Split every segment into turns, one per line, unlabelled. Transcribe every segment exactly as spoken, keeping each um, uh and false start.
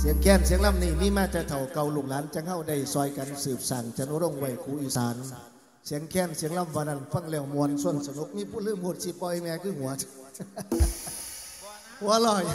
สียงแค้นเสียงลำนี่มีมาแต่เถ่าเก่าลูกหลานจังเข้าได้ซอยกันสืบสั่งจันรุ่งไว้ครูอีสานเสียงแค้นเสียงลำวันนั้นฟังแล้วมวลส่วนสนุกมีผู้ลืมหดสิปล่อยแม่คือหัวหัวลอย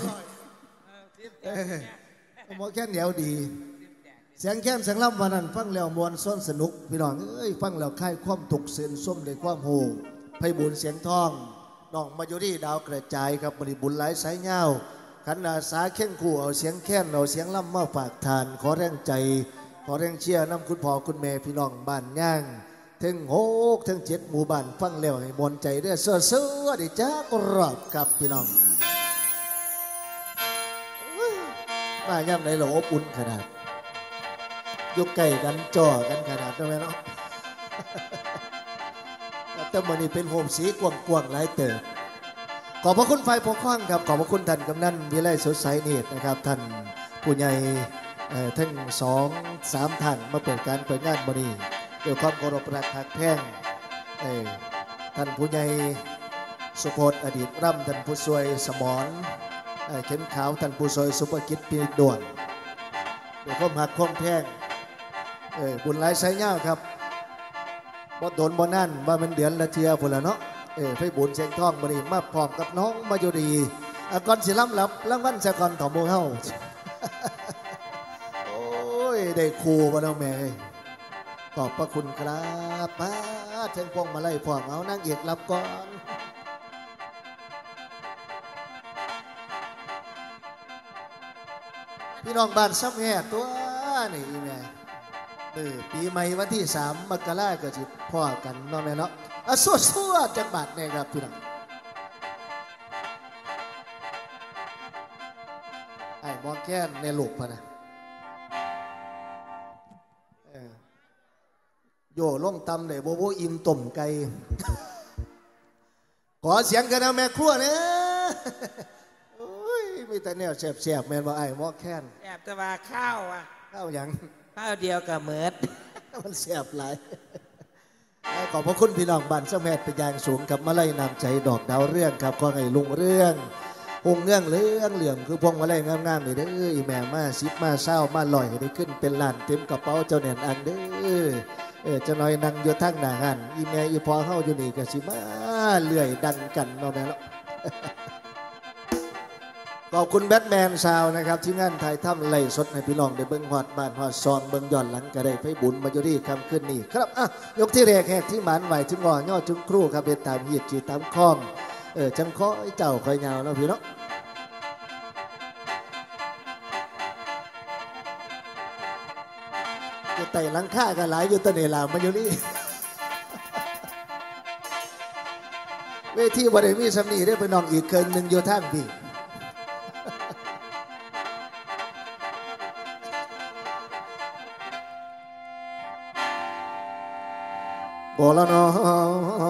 หัวแค้นเหนียวดีเสียงแค้นเสียงลำวันนั้นฟังแล้วมวลส่วนสนุกพี่น้องเอ้ยฟังแล้วค่ายความถูกเส้นส้มในความโหไพบุญเสียงทองน้องมายุรีดาวกระจายครับบริบุญหลายสายเงาขันอาสาเข่งคู่เอาเสียงแค้นเอาเสียงล่ำมาฝากทานขอแรงใจขอแรงเชียร์น้ำคุณพ่อคุณแม่พี่น้องบ้านย่างถึงหกถึงเจ็ดหมู่บ้านฟังแล้วให้มนใจเด้อเสื้อเสื้อดิจ้ากรอบกับพี่น้องมาย่ำในเราอบอุ่นขนาดยกไก่กันจ่อกันขนาดนั้นไหมเนาะแต่เมื่อนี้เป็นโฮมสีกว้างๆหลายเติบขอบพระคุณฝ่ายปกครองครับขอบพระคุณท่านกำนันวิไลสดใสเนตรนะครับท่านผู้ใหญ่ทั้งสองสามท่านมาเปิดการเปิดงานบริด้วยความเคารพรักหักแพงท่านผู้ใหญ่สุพจน์อดีตร่ำท่านผู้ช่วยสมรเข้มขาวท่านผู้ช่วยสุภกิจปีด่วนด้วยความหักความแพงบุญหลายสายเงาครับบ่โดนบ่นั่นว่ามันเดือนละเทียพุ่นละเนาะเออไฟบุญเสียงทองมาดีมาพร้อมกับน้องมาอยู่ดีก่อนสิล้ำลับรางวัลสะกอนถอมโมเฮาโอ้ยได้ครูมาแล้วแม่ขอบพระคุณครับป้าเชิงพวงมาไล่พร้อมเอานั่งเอกรับก่อนพี่น้องบ้านซ้ำแห่ตัวนี่แม่เออปีใหม่วันที่สามมกราคมก็จิพ่อกันเนาะแม่เนาะอ่ะสู้ๆจังบาดเนี่ยครับพี่น้องไอ้มองแค้นในลูกพะนะโย่ล่องตำเลยโบโบอิ่มต้มไก่ขอเสียงกันนะแม่ครัวเนี่ยโอ้ยมีแต่แนวแสบๆแม่บอกไอ้มองแค้น
แอบจะมาข้าวอ่ะ
ข้าวยัง
ข้าวเดียวกับเมิด
มันแสบหลายขอบพระคุณพี่น้องบ้านเจ้าแม่เป็นอย่างสูงกับมาไล่นำใจดอกดาวเรื่องครับขอให้ลุงเรื่องหงเงื่องเรื่องเหลี่ยมคือพวงมาไล่งามๆนี่เด้ออีแม่มาซิบมาเศร้ามาลอยได้ขึ้นเป็นล้านเต็มกระเป๋าเจ้าแหน่นอันเด้อเออจะน้อยนั่งอยู่ทั้งหน้าหันอีแม่อีพอเข้าอยู่นี่ก็สิมาเลื่อยดันกันเนาะแม่เนาะขอบคุณแบทแมนซาวนะครับที่งานไทยถ้ำไล่สดให้พี่น้องได้เบิ้งหอดบ้านหอดซองเบิ้งย้อนหลังก็ได้ไฟบุญมาอยู่ที่คำขึ้นนี่ครับอ่ะยกที่แรกแหกที่หมานไหวถึงงอย่อถึงครูครับเป็นตามเหยียดจีตามคล้องเออจังข้อไอ้เจ้าคอยยาวแล้วพี่น้องจะไต่หลังค่ากันหลายอยู่ตะเนลามาอยู่นี่เวทีบริมีสำนีได้ไปน้องอีกเคินหนึ่งอยู่ท่านพี่โอละนอเรียกว่าขอกราบ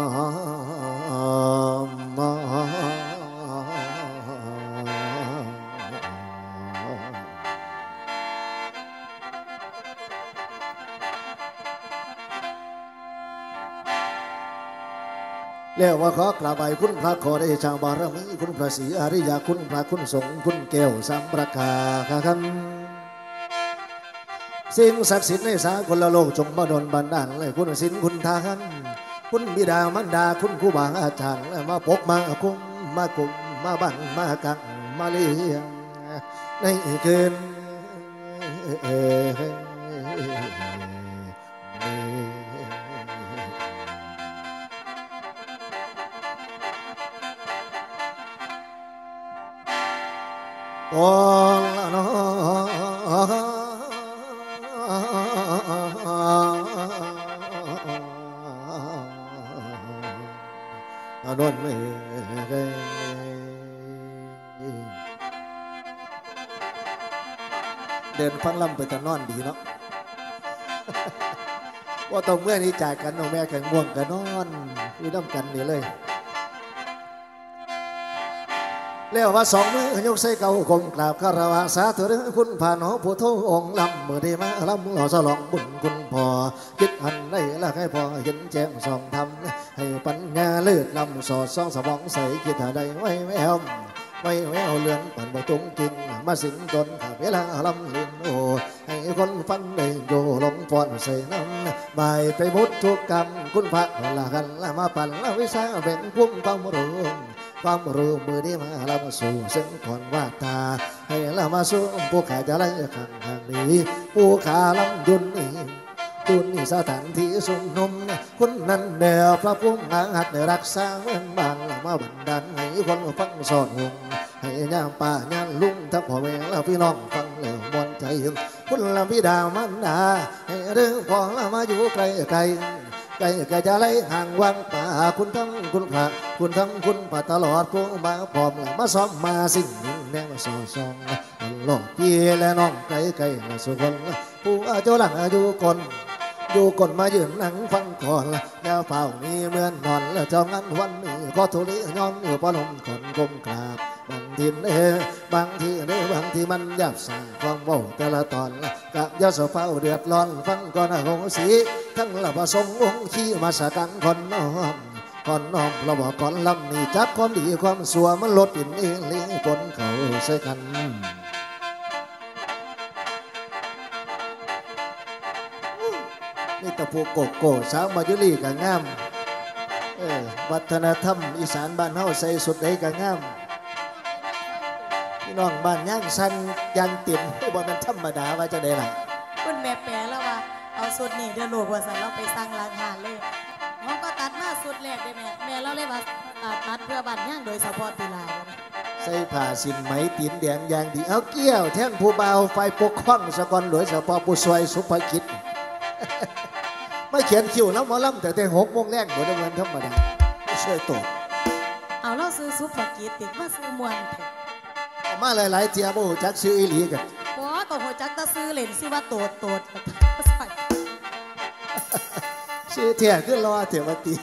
ไปคุณพระขอได้ชาวบารมีคุณพระศรีอริยคุณพระคุณสงฆ์คุณแก้วสามประกาคันสิ่งศักดิ์สิทธิ์ในสากลโลกจงมาดลบันดาลเลยคุณศีลคุณทานคุณบิดามารดาคุณครูบาอาจารย์มาปกมาคุ้มมากุมมาบังมากังมาเลี้ยงในคืนโอ้ละน้อนอนไม่เดินฟังลำไปแต่นอนดีเนาะว่าตรงเมื่อนี้จากกันน้องแม่แข่งม่วงกันนอนคือน้ำกันนี่เลยเรียกว่าสองมือยกใส่เก่าคงกราบคารวะสาธุคุณผ่านหอผู้ทองลำเมื่อได้มาลำหล่อสลองบุญคุณพ่อคิดหันได้ละให้พ่อเห็นแจ้งสองทำให้ปัญญาเลือดลำสอดสองสมองใส่คิดหาได้ไว้แววไว้แววเลือนปั่นบ่ตรงจริงมาสิงจนขาดเวลาลำเลือนโอ้ให้คนฟังได้โยลงฟอนใส่น้ำบายไปมุดทุกกรรมคุณพระละกันละมาปั่นละวิชาเป็นพุ่มความรู้ความรู้มือที่มาละมาสู่ซึ่งก่อนว่าตาให้ละมาสู่ผู้ขาจะไล่ขังทางนี้ผู้ขาลำยุนนี้ตุนสถานที่สุนนมคุณนั้นเดียวพระพุ่มงาหัดรักษาเมืองบางละมาบันดาลให้คนฟังสอนหงให้ย่ามป่าย่ามลุงทับพ่อแม่ละพี่น้องฟังแล้วมวนใจคุณละพี่ดามันดาให้เรื่องของละมาอยู่ไกลไกลไกลไกลจะไล่ห่างวังป่าคุณทั้งคุณพระคุณทั้งคุณพระตลอดกูมาพร้อมละมาซ้อมมาสิ่งหนึ่งแนวสอซองหลอกพี่และน้องไกลไกลละสุคนผู้อาเจ้าหลังอายุคนอยู่ก่อนมายืนนั่งฟังก่อนละยาเฝ้านี้เหมือนนอนแล้วเจ้างั้นวันนี้ก็ทุลีย้อนอยู่ปนมคนก้มกราบบางทีเด้อบางทีเด้อบางทีมันยับสั่งความเบาแต่ละตอนละกับยาสเฝ้าเดือดร้อนฟังก่อนหงสีทั้งละผสมองค์ขี้มาสกังคนน้อมคนน้อมเราบอกก่อนลำนี่จับความดีความสัวมันลดปิ่นเองเลี้ยงคนเขาใส่กันนี่ตะปูโกโก้สาวมายุรีกับงามเออวัฒนธรรมอีสานบ้านเฮาใส่สุดใดกับงามพี่น้องบ้านย่างสันย่างติ่มบ่มันธรรมดาว่าจะได้ล่ะ
คุณแม่แปลแล้วว่าเอาสุดนี่เดี๋ยวลูกว่าสันเราไปสั่งร้านอาหารเลยน้องก็ตัดมาสุดแรกได้แม่แม่เราเลยว่าตัดเพื่อบ้านย่างโดยเฉพาะตีลาย
ใส่ผ้าสินไหมตีนแดงอย่างดีเอาเกี้ยวแท่นผู้เบาไฟปกครองสกอนโดยเฉพาะผู้ซอยสุภกิจไม่เขียนคิวแล้วหมอลำแต่แต่หกโมงแรกหมดเงินธรรมดาไม่ช่วยตก
เอาเราซื้อซุปปากีติมาซื้อมวนเถอะ
เอามาหลายๆเจียบ่จักซื้ออีหลีกัน
โอ้ตัวหัวจักตะซื้อเหรียญซื้อว่าโตดโตด
ซื้อเถี่ยขึ้นรอเถี่ยวันตี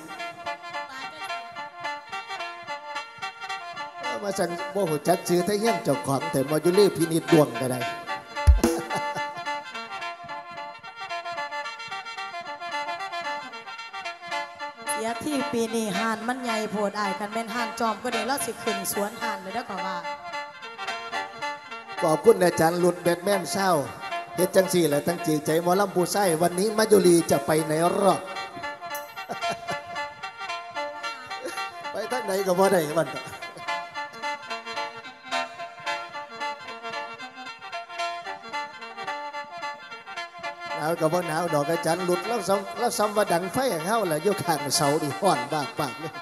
มาสั่งบ่จักซื้อแต่เงี้ยเจ้าของแต่มาอยู่เรื่อยพินิจดวงก็ได้
เสียที่ปีนี้ห่านมันใหญ่โพดอายกันเป็นห่านจอมก็เดี๋ยวเราสิขึ้นสวนห่านเลยได้ก่อนว่า
ขอบคุณอาจารย์หลุดแบทแมนเศร้าเฮ็ดจังสี่แหละตั้งจีใจหมอลำผู้ไส้วันนี้มายุรีจะไปไหนรอบไปทางไหนก็บ่ได้วันหนาวกับว่าหนาวดอกอาจารย์หลุดแล้วซ้ำแล้วซ้ำว่าดังไฟอย่างเฮาแหละยกข้างเสาดิห้อนบากปากเลย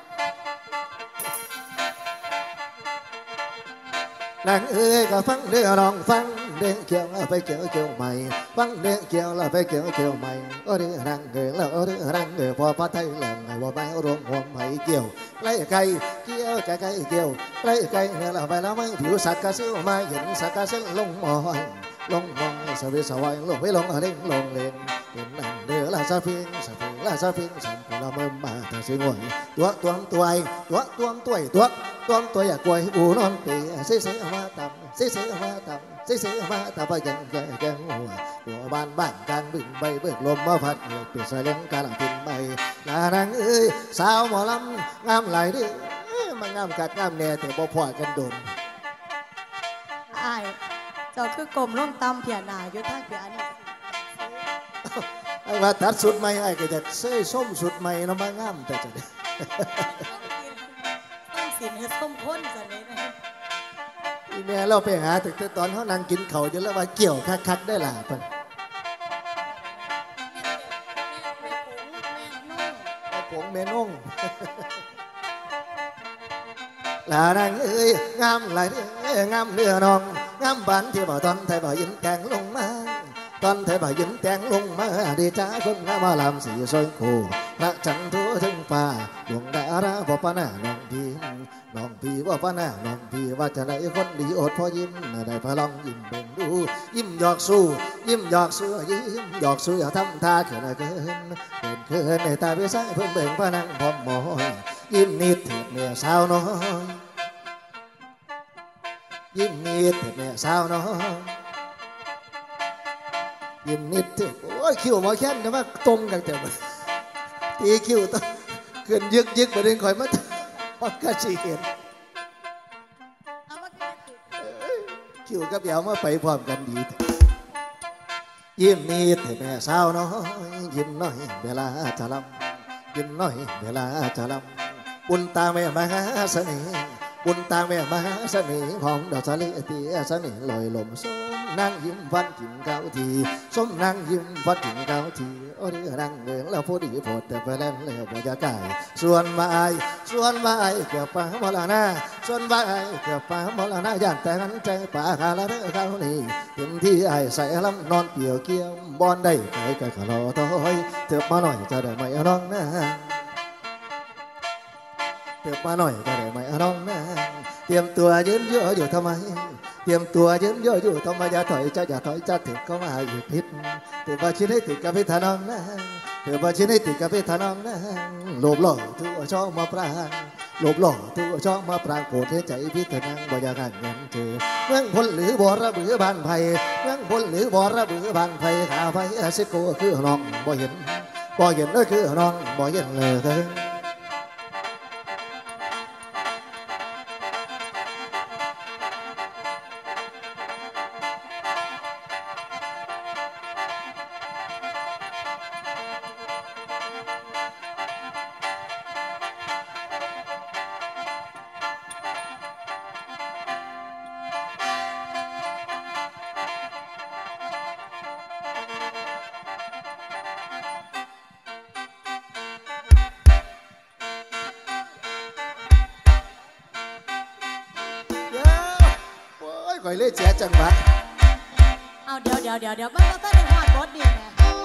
นางเอ้ยก็ฟังเรื่องร้องฟังเรื่องเกี่ยวไปเกี่ยวเกี่ยวใหม่ฟังเรื่องเกี่ยวแล้วไปเกี่ยวเกี่ยวใหม่โอ้เรื่องรังเกลือแล้วโอ้เรื่องรังเกลือพอพระไทยเหลืองไงว่าไม่รวมหัวไหมเกี่ยวไล่ไก่เกี่ยวไก่ไก่เกี่ยวไล่ไก่เนี่ยเราไปแล้วไม่ผิวสักกะซื้อมาเห็นสักกะซื้อลงมอยลงมองสวิสวายลงไปลงเล่นลงเล่นเป็นนั่งเดือลาซาฟิงซาฟิงลาซาฟิงสัมผัสเมื่อมาแต่สิงวยตัวตัวตัวตัวตัวตัวตัวตัวตัวอยากกวยบูนอนปีเสียเสียมาต่ำเสียเสียมาต่ำเสียเสียมาต่ำไปยังแก่แก่หัวหัวบ้านบ้านกลางบึงใบเบิกลมมาพัดเปลี่ยนสายเลี้ยงกาลังกินใบลานางเอ้ยสาวหมอลำงามไหลดิมันงามกัดงามแน่แต่บ่พอกันโดน
ไอ้เจ้าคือกลมร่องตำเพียนาอยู่ท่าเพียนี่
ไอ้ว่าตัดสุดใหม่ไอ้ก็จะเสื้อส้มสุดใหม่น้ำมันงามแต่จะได้
ต้องสินให้ส้มข้นจะได้ไหม
อีแม่เราไปหาแต่ตอนเขานั่งกินเขาจะแล้วว่าเกี่ยวคักๆได้ล่ะเพิ่นแม่ผงแม่นุ่งลานางเอ้ยงามหลายงามเรือน้องงามบ้านที่บ่ตอนไทยบ่ยินแกงลงมาตอนไทยบ่ยินแกงลงมาดีจ้าคนงามมาลำสีสวยคู่พระจันทร์ทั่วถึงฟ้าดวงดาราบ่ปานาน้องพี่น้องพี่บ่ปานาน้องพี่ว่าจะได้คนดีอดพอยิ้มได้พลังยิ้มเบ่งดูยิ้มหยอกสู้ยิ้มหยอกสู้ยิ้มหยอกสู้อย่าทำท่าเขินเกินเกินเกินในตาพี่สายเพิ่งเบ่งพนังพร้อมหมอยยิ้มนิดถึงเมียสาวน้อยยิ้มนิดถึงเมียสาวน้อยยิ้มนิดถึงโอ้ยคิ้วหมอแค้นแต่ว่าตรงกันแต่ตีคิ้วต้องเกินยึกยึกประเด็นคอยมาพอกระชีเห็น
เอามา
คิวกับเดี๋ยวมาไปพร้อมกันดียิ้มนิดให้แม่สาวน้อยยิ้มน้อยเวลาจะลำยิ้มน้อยเวลาจะลำบุญตาแม่มหาเสน่ห์บุญตาแม่มหาเสน่ห์ของดอกสะเลเตียเสน่ห์ลอยลมส้มนั่งยิ้มฟันถิ่นเก้าทีส้มนั่งยิ้มฟันถิ่นเก้าทีโอ้เรือนั่งเมืองแล้วพูดดีโพดแต่ไปแล้วแล้วบรรยากาศส่วนมาไอส่วนมาไอเกือบป่ามลานาส่วนมาไอเกือบป่ามลานาย่านแต่หันใจป่าคาละเด้อเขานี่เต็มที่ไอใส่ลำนอนเกี่ยวเกี่ยวบอนได้ไปกับขลอถอยเถิบมาหน่อยจะได้ไหมน้องนะเถิบมาหน่อยจะได้ไหมน้องนะเตรียมตัวยืนเยอะอยู่ทำไมเตรียมตัวยืนเยอะอยู่ทำไมอย่าถอยจะอย่าถอยจะถึงเข้ามาอยู่พิษเถือว่าชิ้นให้ติดกับพิธานองนะเถือว่าชิ้นให้ติดกับพิธานองนะโลบหล่อทั่วช่องมาปรางโลบหล่อทั่วช่องมาปรางโกรธใจพิธานางบ่อยากหันเงินเธอเมืองพลหรือบ่ระบือบานไผ่เมืองพลหรือบ่ระบือบานไผ่ขาไผ่สิโกคือน้องบ่เห็นบ่เห็นก็คือน้องบ่เห็นเลยก่อยเล่เสียจังหวะ
เอาเดี๋ยวเดี๋ยวเดี๋ยวเดี๋ยวมันก็ต้องได้หอดบดดีไง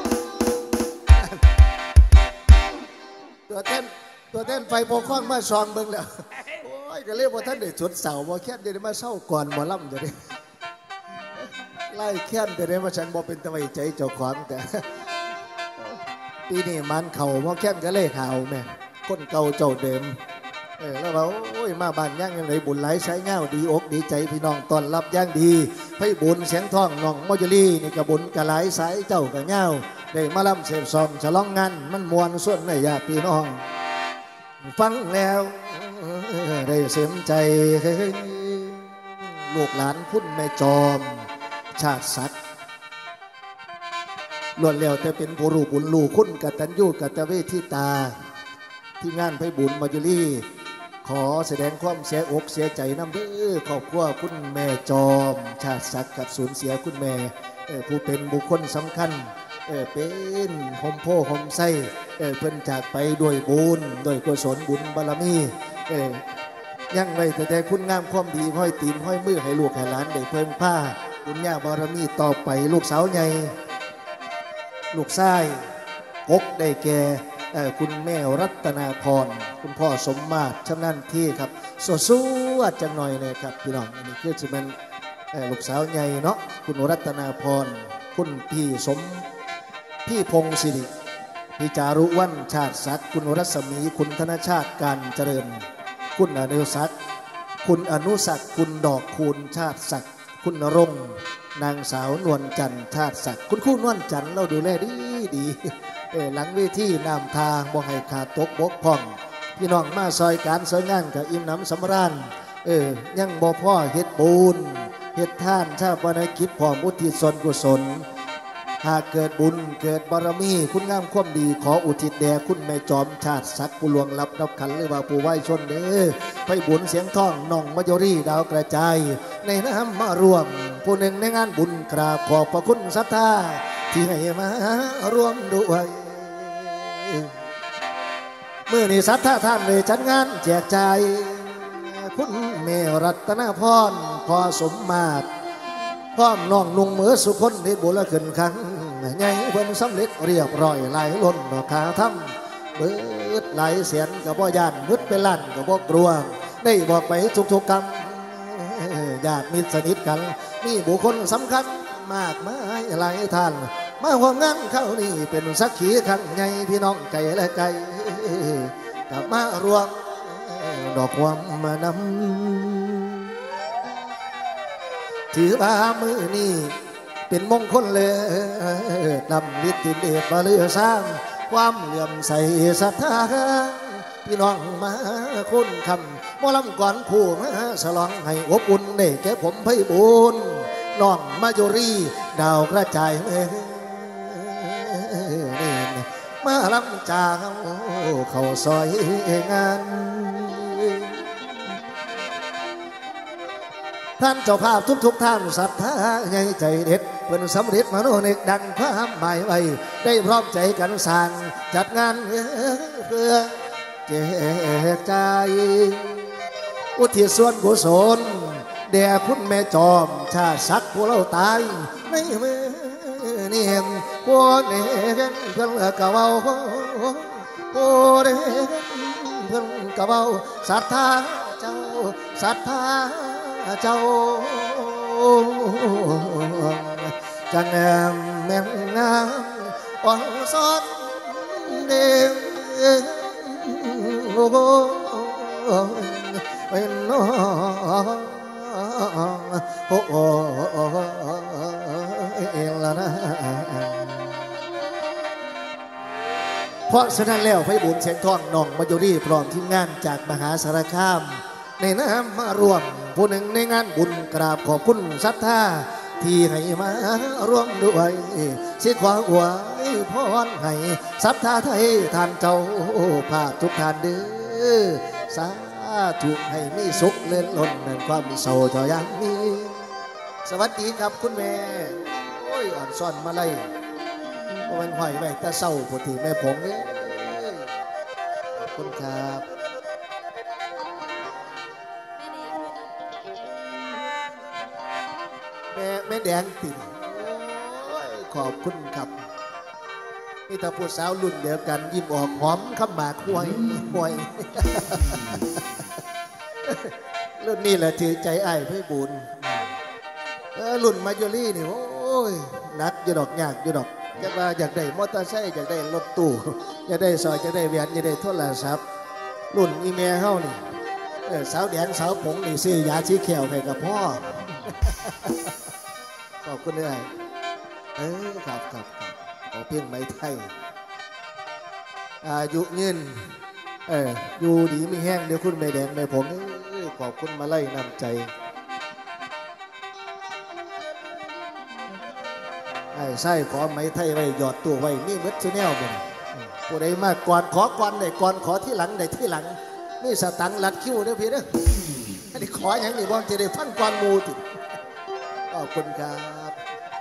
ตัวเต้นตัวเต้นไฟโปคอนมาซองเบิ่งแล้วโอ้ยก็เรียกว่าท่านได้ชุดเสาบ่แค่เดี๋ยวมาเศร้าก่อนบ่ล่ำเดี๋ยวนี้ไล่แค่นเดี๋ยวมาฉันบ่เป็นตะไวใจเจ้าของแต่ปีนี้มันเข่าบ่แค่นก็เล่ข่าวแม่คนเก่าเจ้าเดิมเออแล้วเราโอ้ยมาบ้านย่างยังไงบุญไหลใช้เงาดีอกดีใจพี่น้องตอนรับย่างดีให้บุญเสียงท่องน้องมอจลี่นี่กระบุญกระไหลสายเจ้ากระเงาได้มาล่ำเสพซอมฉลองงานมันมวนส่วนในญาติพี่น้องฟังแล้วได้เสียมใจลูกหลานพุ่นแม่จอมชาติศักดิ์ล้วนแล้วแต่เป็นผู้รู้บุญรู้คุณกตัญญูกตเวทิตาที่งานไพบุญมอจลี่ขอแสดงความเสียอกเสียใจน้ำเด้อครอบครัวคุณแม่จอมชาติศักดิ์กับสูญเสียคุณแม่ผู้เป็นบุคคลสำคัญเป็นหอมโพหอมไส้เพิ่นจากไปด้วยบุญด้วยกุศลบุญบารมียังไว้แต่แต่คุณงามความดีห้อยตีนห้อยมือให้ลูกให้หลานได้เพิ่มผ้าบุญญาบารมีต่อไปลูกสาวใหญ่ลูกชายอกได้แก่คุณแม่รัตนาพรคุณพ่อสมมาตรชำนาญที่ครับสู้ๆจังหน่อยเลยครับพี่น้องอันนี้คือจะเป็นลูกสาวใหญ่เนาะคุณรัตนาพรคุณพี่สมพี่พงศิริพี่จารุวันชาติศักดิ์คุณรัศมีคุณธนชาติการเจริญคุณอนุศักดิ์คุณอนุศักดิ์คุณดอกคูณชาติศักดิ์คุณนรงค์นางสาวนวลจันทร์ชาติศักดิ์คุณคู่นวลจันทร์เราดูแลดีดีหลังเวทีนำทางบ่ให้ขาดตกบกพร่องพี่น้องมาซอยการซอยงานกับอิ่มน้ำสำราญเออยังบ่พ่อเฮ็ดบุญเฮ็ดท่านชาปนกิจพร้อมอุทิศส่วนกุศลหากเกิดบุญเกิดบารมีคุณงามความดีขออุทิศแด่คุณแม่จอมชาติศักดิ์ผู้หลวงลับนับขันหรือว่าผู้ไหว้ชนเด้อไปบุญเสียงท่องน้องมะยรี่ดาวกระจายในน้ำมารวมผู้หนึ่งในงานบุญกราบขอบพระคุณศรัทธาที่ให้มารวมด้วยเมื่อนี้ศรัทธาท่านเลยจัดงานแจกจ่ายคุณแม่รัตนาพรพอสมมาตรพร้อมน้องนุ่งมือสุคนที่บุญละขึ้นครั้งใหญ่เพิ่นสำเร็จเรียบร้อยไหลล้นดอกขาทำเบิดไหลเสียนกับบ่ยานมึดเป็นลั่นกับบ่กลัวได้บอกไปทุกๆคำญาติมิตรสนิทกันมีบุคคลสำคัญมากมายหลายท่านมาห่วงงานเข้านี่เป็นสักขีครั้งใหญ่พี่น้องไก่และไก่กับมารวมดอกความมานำถือว่ามือนี่เป็นมงคลเลยนำฤทธิ์เดชมาเลือสร้างความเหลื่อมใสศรัทธาพี่น้องมาคุณคำมอลำก่อนคู่มาสลองให้อบอุ่นเด้แก่ผมไพบูลย์น้องมายุรีดาวกระจายนี่มาลำจาเขาซอยงานท่านเจ้าภาพทุกๆท่านศรัทธาใหญ่ใจเด็ดเพื่อนสำเร็จมาโนเนกดังความหมายไว้ได้พร้อมใจกันสร้างจัดงานเพื่อแจกจ่ายอุทิศส่วนกุศลแด่คุณแม่จอมชาติศักดิ์ผู้เราตายในมือนี่เห็นพวกเด็กเพื่อนกะเบาพวกเด็กเพื่อนกะเบาศรัทธาเจ้าศรัทธาเจ้าจังแอมแม่นางอ่อนซ้อนเด้งโอ้โหเป็นน้องโอ้โหเองละนะเพราะฉะนั้นแล้วไพบูลย์เสียงทองน้องมายุรีพร้อมทีมงานจากมหาสารคามในน้ำมารวมผู้หนึ่งในงานบุญกราบขอบคุณศรัทธาที่ให้มาร่วมด้วยสิขวาหัวพรให้ศรัทธาไทยท่านเจ้าภาพทุกท่านเด้อสาธุให้มีสุขเลื่อนล้นในความเศร้าเจ้ายังมีสวัสดีครับคุณแม่โอ้ยอ่อนซ่อนมาเลยมันห้อยไว้แต่เศร้าปกติแม่ผมเอ้ยขอบคุณครับแม่แม่แดงติ่นขอบคุณครับนี่ถ้าผู้สาวรุ่นเดียวกันยิ้มออกหอมข้ามหมากห่วยห่วยรุ่นนี้แหละถือใจไอ้ไพบูลย์รุ่นมายุรีนี่โอ้ยนักอยู่ดอกยากอยู่ดอกอยากว่าอยากได้มอเตอร์ไซค์อยากได้รถตู้อยากได้ซอยอยากได้แหวนอยากได้โทรศัพท์รุ่นอีเมลเฮานี่สาวแดงสาวผงนี่ซื้อยาชี้แขวให้กับพ่อขอบคุณด้วยเออครับครับขอเพียงไม้ไทยอายุยืนเอออยู่ดีไม่แห้งเดี๋ยวคุณไม่แดงไม่ผมขอบคุณมาไล่นำใจไอ้ไส้ขอไม้ไทยไว้หยอดตัวไว้นี่มัดชแนลเป็นผู้ใดมากก่อนขอก่อนได้ก่อนขอที่หลังได้ที่หลังนี่สตังหลัดคิ้วเด้อพี่เด้ออันนี้ขออย่างนี้บอลจะได้ฟังก่อนมูติขอบคุณครับ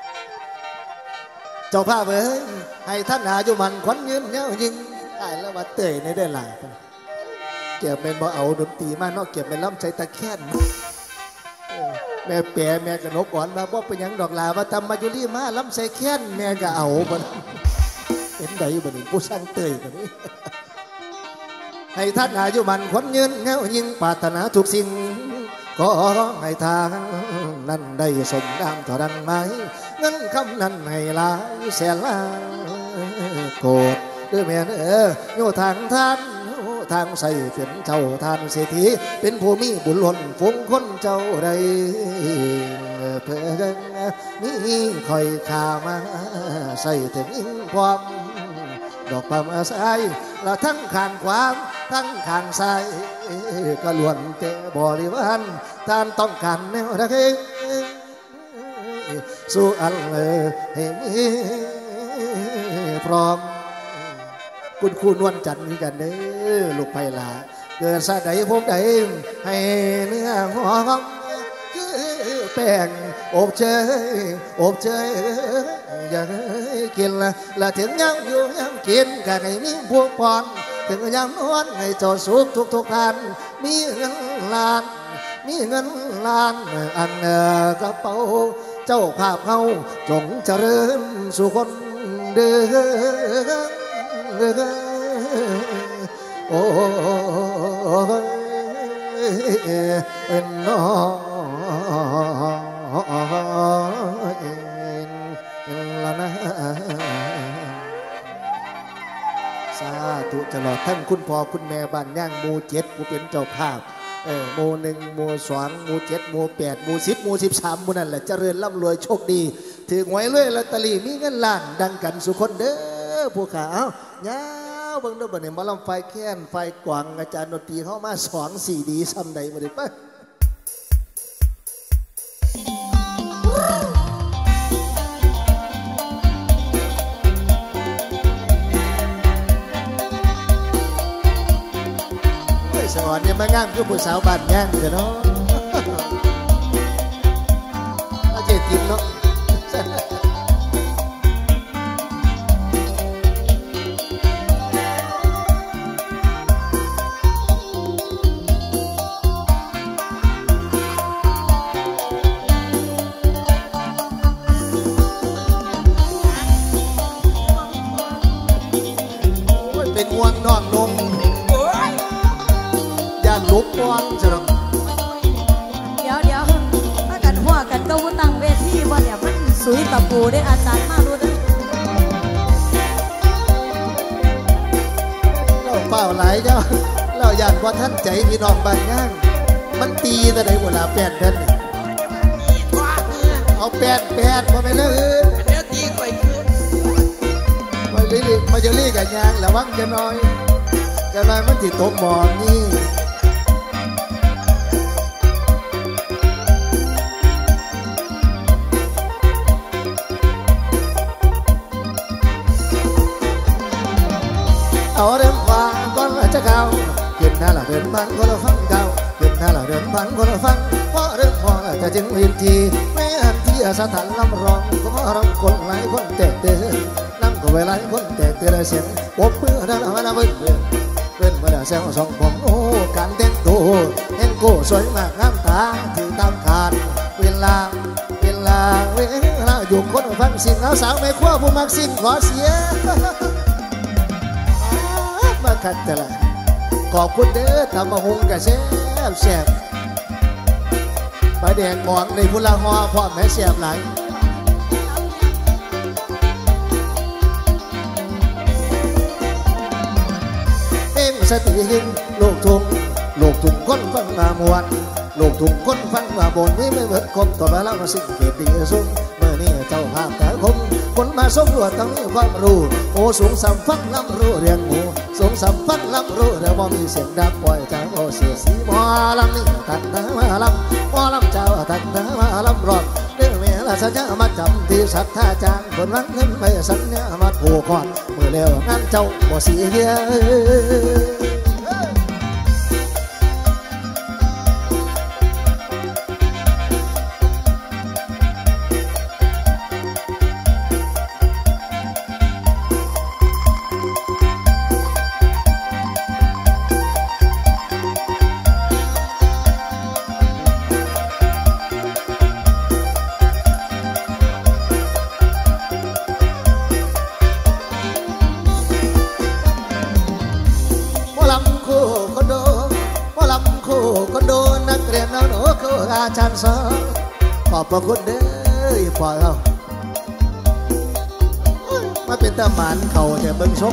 เจ้าภาพเอ้ยให้ท่านอายุมันขวัญยืนเงี้ยยิงไอ้แล้วมาเตยในได้หลายเก็บเป็นบ่เอาดนตรีมานอกเก็บเป็นล้ำใจตะแค่นแม่แปรแม่กระนกอ่อนมาบ่เป็นยังดอกลาว่าทำมายุรีมาล้ำใจแค่นแม่ก็เอาบ่เห็นใดบ่นี่ผู้สร้างเตยกันนี้ให้ท่านอายุมันขวัญยืนเงี้ยยิงปรารถนาทุกสิ่งขอให้ทางนั้นได้สมดังต่อดังไม้เงินคำนั้นให้หลายแสนล้านโกรธด้วยแม่เออโยทางท่านทางใส่เป็นเจ้าทานเศรษฐีเป็นผู้มีบุญล้นฟงคนเจ้าใดเพื่อนี่คอยขามาใส่ถึงความดอกความอาศัยและทั้งข้างความทั้งข้างซ้ายก็ล้วนแต่บริวารท่านต้องการแนวใดสู้อันเลยให้มีพร้อมคุณครูนวลจันทร์กันเด้อลูกไผ่ลาเกิดสะใดพบใดให้เนื้อหอมคือแป้งอบเชยอบเชยอยากกินละละถึงยังอยู่ยังกินกันให้มีพวกปอนถึงยังนวลให้เจ้าสุขทุกทุกท่านมีเงินล้านมีเงินล้านอันกระเป๋าเจ้าภาพเขาจงเจริญสู่คนเด้อโอ้เป็นน้องละนะสาธุตลอดท่านคุณพ่อคุณแม่บ้านย่างหมู่เจ็ดผู้เป็นเจ้าภาพเออหมู่หนึ่งหมู่สองหมู่เจ็ดหมู่แปดหมู่สิบหมู่สิบสามหมู่นั่นแหละเจริญร่ำรวยโชคดีถือหวยรวยลอตเตอรี่มีเงินล้านดังกันสุคนเด้อผู้ขาวเงาเบิ่งด้วยบ่เนี่ยมาลำไฟแค้นไฟกวางอาจารย์ดนตรีเข้ามาสองสี่ดีซ้ำใดบ่ได้ปะเฮ้ยสอนเนี่ยมางามคือผู้สาวบ้านย่างเด้อเนาะเอาเจ็ดทิมเนาะเป็นห่วงน้องนงอย่าลุกวางจะหรอก
เดี๋ยวเดี๋ยวถ้ากันหัวกันก็วุ้นตั้งเวทีว่าเนี่ยมันสุยตะปูได้อาจารย์มารู้นะ
เราเปล่าหลายเจ้าเราอยากว่าท่านใจพี่น้องบ้านย่างมันตีแต่ไหนเวลาแปดเดือนเอาแปดแปดมาไปเลย
เดี๋ยวตีไปคืน
มาเรียกมาจะเรียกกันยางระวังจะน้อยจะน้อยมันติดตกหมอนนี่เอาเดินฟังก่อนจะเก่าเย็นหน้าหล่ะเดินฟังก็เราฟังเก่าเย็นหน้าหล่ะเดินฟังก็เราฟังเพราะเดินฟังจะจึงวินทีไม่อันที่สถานลำร้องก็ร้องคนหลายคนแตกเตือนนั่งก็เวลาคนแตกเตือนเสียงปบมือดังมาดังเบิ้ลเบิ้ลมาดังเสียงสองผมโอ้การเต้นโตเห็นโก้สวยมากงามตาถือตามขาดเวลาเวลาเวลาอยู่คนฟังสิ่งเอาสาวไม่คว้าผู้มักสิ่งขอเสียมาขัดแต่ละขอบคุณเด้อทำมาหงกระแซบแซบไปแดงมองในพุลาหอพร้อมแม่แซบหลายเอ็มสติหินโลกทุ่งโลกทุ่งก้นฟังมามวนโลกทุ่งก้นฟังมาบนนี้ไม่เหมือนคมต่อมาแล้วมาสิ่งเกียรติสุ่มเมื่อนี้เจ้าภาพแต่คมคนมาสมรวจต้องมีความรู้โอ้สูงสัมฟังล้ำรู้เรียงหูสูงสัมฟังล้ำรู้เดี๋ยวมองมีเสียงดังปล่อยจากโอเสียสีหมอลำนี่ตัดตามาลำหมอลำเจ้าตัดตามาลำรอดเรื่องเมียละสัญญามาจำที่สัตท่าจางคนรักเงินไปสัญญามาผูกคอเมื่อเร็วงานเจ้าบ่เสียอาจารย์สอนขอบพระคุณเด้อพ่อเรามาเป็นตาหมานเขาแต่เบิ่งชม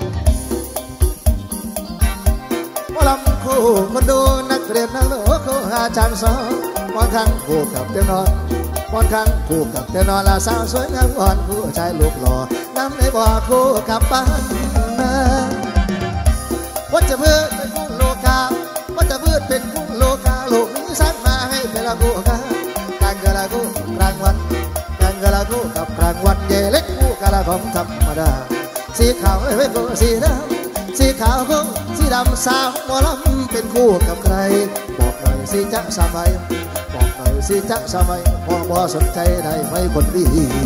ว่าลำคู่คนดูนักเรียนนักโลกอาจารย์สอนมอนข้างคู่กับเจ้านอนมอนข้างคู่กับเจ้านอนลาสาวสวยงามอ่อนคู่ชายลูกหล่อน้ำในบ่อคู่กับบ้านนาวัชพืชเป็นคู่โลกาวัชพืชเป็นคู่โลกาโลกนี้สร้างมาให้เป็นละคู่กันการกะละคู่กลางวันการกะละคู่กับกลางวันเย่เล็กคู่กะละของธรรมดาสีขาวไม่เป็นคู่สีดำสีขาวคู่สีดำสาวหมอลำเป็นคู่กับใครบอกหน่อยสิจ๊ะสมัยบอกหน่อยสิจ๊ะสมัยพอพอสนใจได้ไหมคนดี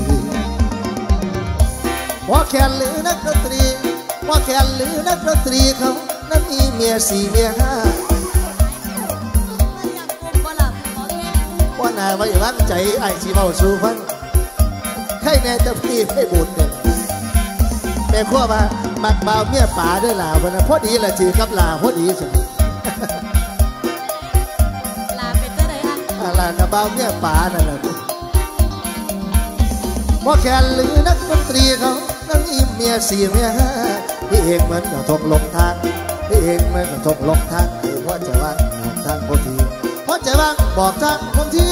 ว่าแคนหรือนักดนตรีว่าแคนหรือนักดนตรีเขานั้นมีเมียสี่เมียห้าว่านาไว้วางใจไอ้ชีเบาสู่ฟังใครแน่จะพี่ให้บุญเด่นแม่ขั้วมามักเบาเมียป่าด้วยลาวันนั้นพอดีละจีกับลาพอดีสุด
ลาเป็นตัวไหนอ่ะ
ลากับเบาเมียป่านั่นแหละว่าแคนหรือนักดนตรีเขานั่งอิ่มเมียสี่เมียห้าพี่เองเหมือนกับทบลงทางพี่เองเหมือนกับทบลงทางคือพ่อจะว่างทางพอดีพ่อจะว่างบอกทางคนที่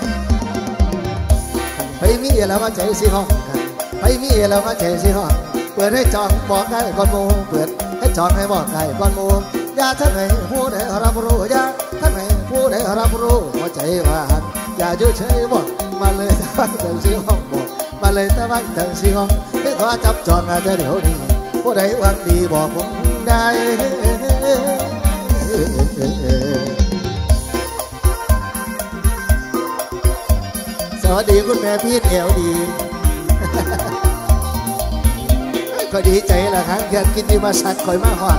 ไปมีแล้วมาใจสิห้องกันไปมีแล้วมาใจสิห้องเปิดให้จองบอกได้ก่อนมูเปิดให้จองให้บอกได้ก่อนมูอย่าท่านไหนผู้ใดรับรู้อย่าท่านไหนผู้ใดรับรู้หัวใจว่าอย่าอยู่เฉยบอกมาเลยตะวันเติมสีห้องบอกมาเลยตะวันเติมสีห้องไม่ขอจับจองอาจจะเดี๋ยวนี้ผู้ใดหวังดีบอกผมได้สวัสดีคุณแม่พี่เอวดีก็ดีใจละครับแค่กินที่มาสัตว์คอยมาหอด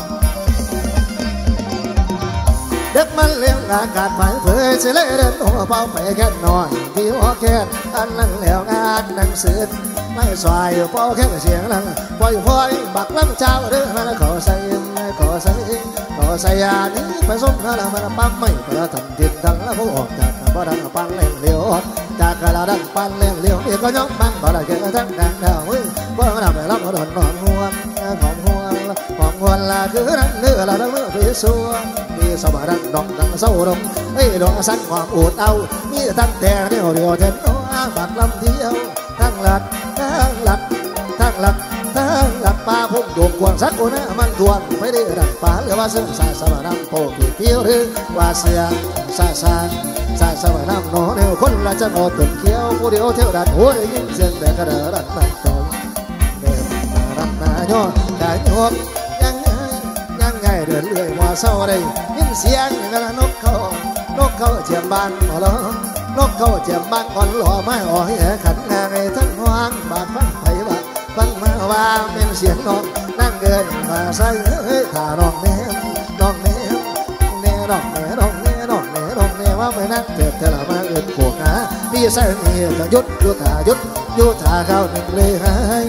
เด็กมันเลี้ยงอากาศผ่านเผยเสลเดินหัวเป้าไปแค่นอนที่หัวแค่อันนั่งแล้วงานนั่งเสือไม่สายเป้าแค่เสียงนั่งปล่อยพลอยบักล้ำเจ้าเรื่องนั้นขอใส่ขอใส่ขอใส่ยานี้ผสมนั่นมันปั๊มไม่เพื่อทำดินดังแล้วพวกออกจากบ่ดังปันเลี้ยงเลี้ยวจากกระดังปันเลี้ยงเลี้ยวนี่ก็ย่องมันบ่ได้แค่ทั้งดังดาวบ่ทำให้รับมาโดนนอนหัวหอมหัวหอมหัวละคือนั่นเนื้อละดังเนื้อพิสูจน์มีสบายดังดองดังเศร้าดงไอ้ดองสั่นความอดเอามีตั้งแต่เดียวเดียวเท่านั้นบักลำเที่ยวทั้งหลัดทั้งหลัดทั้งหลัดทั้งหลัดป่าพุ่งดวงกวางสักคนนะมันดวงไม่ได้ดังป่าหรือว่าเสือสายสบายน้ำโปกี่เที่ยวหรือว่าเสือสายสายสายสบายน้ำนอเดียวคนละจะนอตึงเขี้ยวผู้เดียวเที่ยวดันหัวได้ยินเสียงแต่กระเดดันไม่ตรงเดินมาดันนาโยกายโยกยังไงยังไงเดินเรื่อยว่าเศร้าได้ยินเสียงนั่นนกเขานกเขาเจียมบานมาล้อนกเขาเจียมบานก่อนหล่อไม้อ่อยขันงานในทั้งห้างบาดฟังไผ่บาดฟังมาว่าเป็นเสียงน้องนั่งเกินมาใส่เฮ้ยถ้าน้องแม่น้องแม่แม่น้องแม่น้องแม่น้องแม่น้องแม่ว่าไม่นั่งเกิดเธอละมาเอิญโขกหาพี่ใส่นี่จะยุดยุดถายุดยุดถาเข้าหนึ่งเลยหาย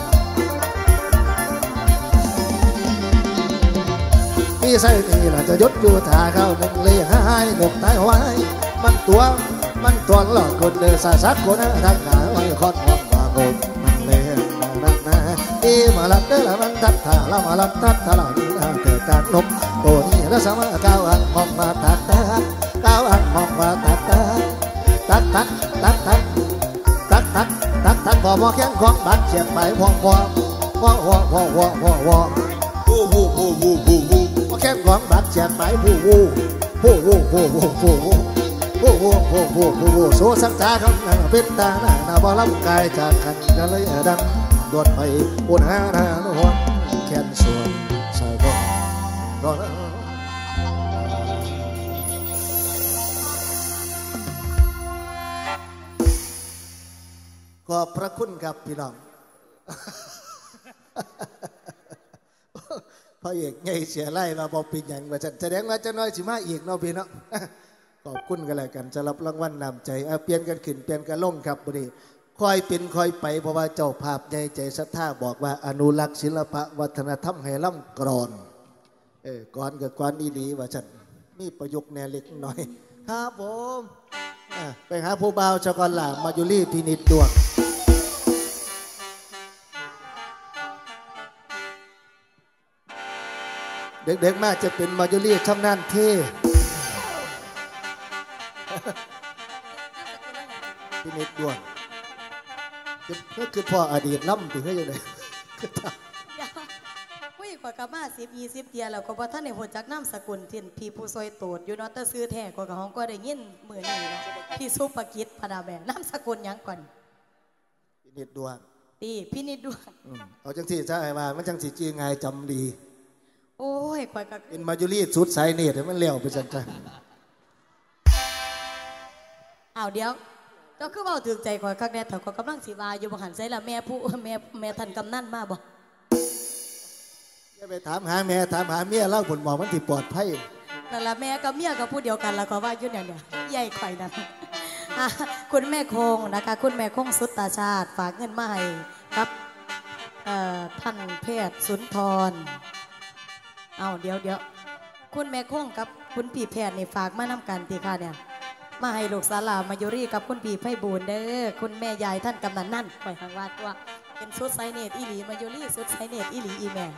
พี่ใส่นี่ละจะยุดยุดถาเข้าหนึ่งเลยหายหนกตายไว้มันตัวมันตัวหลอกคนเดือดสาสักคนนะทางขาไว้คอนห้องว่าโกนมันเลยนั่นนะอีมาลัดเดละมันทัดท่าละมาลัดทัดท่าละนี่นะเกิดการนกตัวนี้แล้วสามารถก้าวอันมองมาตัดตาก้าวอันมองมาตัดตาตัดตัดตัดตัดตัดตัดตัดตัดพอมอแข้งของบัดเฉียบไปพองพองพองพองพองพองพองพองวู้วู้วู้วู้วู้วู้มอแข้งของบัดเฉียบไปวู้วู้วู้วู้วู้วู้วู้วู้โอ้โหโอ้โหโอ้โหโซ่สังจาคำนั่งเป็นตาหน้าหน้าบ่ลำกายจากกันกันเลยดังดวดไปอุณหาหน้าหวแขนส่วนสายบ่รอขอบพระคุณครับพี่น้องพระเอกใหญ่เสียไล่มาบอกปีอย่างว่าจะแสดงว่าจะน้อยสิมาอีกเนาะพี่เนาะขอบคุณกันเลยกันจะรับรางวัลนำใจเปลี่ยนกันขึ้นเปลี่ยนกันลงครับบุรีคอยเป็นคอยไปเพราะว่าเจ้าภาพใหญ่ใจศรัทธาบอกว่าอนุรักษ์ศิลปะวัฒนธรรมให้ล่ำกรอนเออก่อนกับก่อนดีๆว่าฉันมีประยุกต์แนวเล็กหน่อยครับผมไปหาผู้บ่าวชกรหลามายุรีพินิจดวงเด็กๆมากจะเป็นมายุรีชำนาญเท่พินิจดวงก็คือพ่ออดีตล้ำถึงให้ยังไง
ผู้หญิงกว่ากมาสิบยี่สิบเดียแล้วก็บ่ท่านในหัวจักน้ำสกุลเทียนพี่ผู้ซอยโตดอยู่เนาะแต่ซื้อแท้ก็กับห้องก็ได้ยินเหมือนนี่นะพี่ซุปปกิจพนาแบนน้ำสกุลยังก่อน
พินิจดวง
ตีพินิจดวง
เอาจังที่ใช่มามันจังสีจีไงจำดี
โอ้ยกว่ากับ
เป็นมายุรีสุดสายเนตรมันเลี้ยวไปจังจัง
อ้าวเดี๋ยวก็คือว่าถึงใจก่อนข้างแน่เถอะก็กำลังสีวาอยู่บางหันใส่ละแม่ผู้แม่แม่ทันกำนั่นมาบ่
จะไปถามหาแม่ถามหาเมียเล่าผลหมอมันที่ปลอดภัย
นั่นละแม่กับเมียกับผู้เดียวกันแล้วก็ว่ายุ่นอย่างเนี้ยใหญ่ไข่นั่นคุณแม่คงนะคะคุณแม่คงสุตตาชาติฝากเงินมาให้ครับท่านเพศสุนทรเอาเดี๋ยวเดี๋ยวคุณแม่คงกับคุณพี่แพทย์นี่ฝากมานำกันตีค่ะเนี่ยมาให้ลูกสาวมายุรีกับคุณพี่ไพบูลเด้อคุณแม่ยายท่านกำนันนั่นปล่อยทางว่าตัวเป็นสุดไซเนตอีหลีมายุรีสุดไซเนตอีหลีอีแม่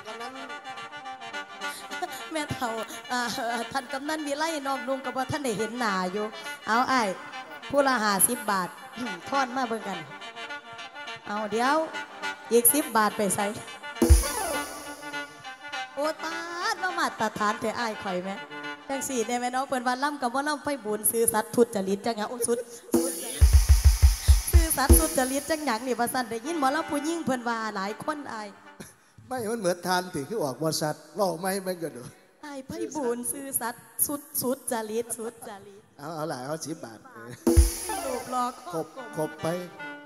แม่เฒ่าท่านกำนันมีไล่น้องนุ่งกับว่าท่านได้เห็นหนาอยู่เอาไอ้ผู้ละหาสิบบาททอนมาเบิ่งกันเอาเดี๋ยวอีกสิบบาทไปใส่โอตาดมามาตรฐานแต่อ้ายข่อยไหมจังสี่เนี่ยแม่น้องเปิดวันล่ำกับว่าล่ำไฟบุญซื้อสัตว์ทุจริตจังไงโอ้สุดซื้อสัตว์ทุจริตจังหยังนี่ประสันได้ยินหมอลำผู้ยิ่งเพิ่นว่าหลายคนอ้าย
ไม่มันเหมือนทานติคือออกบริษัทว่าไม่ไม่ก็ดู
อ้ายไฟบุญซื้อสัตว์สุดสุดจริตสุดจริต
เอาเอาหลายเอาสิบบาท
รูปหลอก
ครบครบไป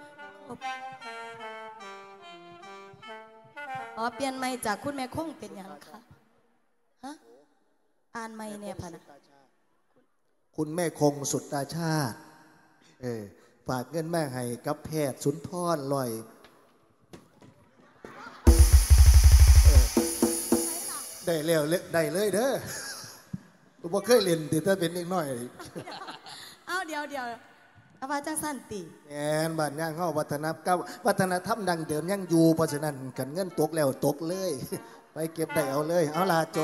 อ๋อเปลี่ยนไม่จากคุณแม่คงเป็นยังคะฮะอ่านไม่เนี่ยพะนะ
คุณแม่คงสุดตาชาติเออฝากเงินแม่ให้กับแพทย์สุนทรลอยได้แล้วได้เลยเด้อตัวบ่เคยเรียนแต่ถ้าเป็นเด็กน้อย
อ้าวเดี๋ยวเดี๋ยวอาว่าจังสั้นติ
แอนบ้านย่างเข้าวัฒนธรรมวัฒนธรรมดังเดิมยังอยู่เพราะฉะนั้นกันเงินตกแล้วตกเลยไปเก็บได้เอาเลยเอาลาโจ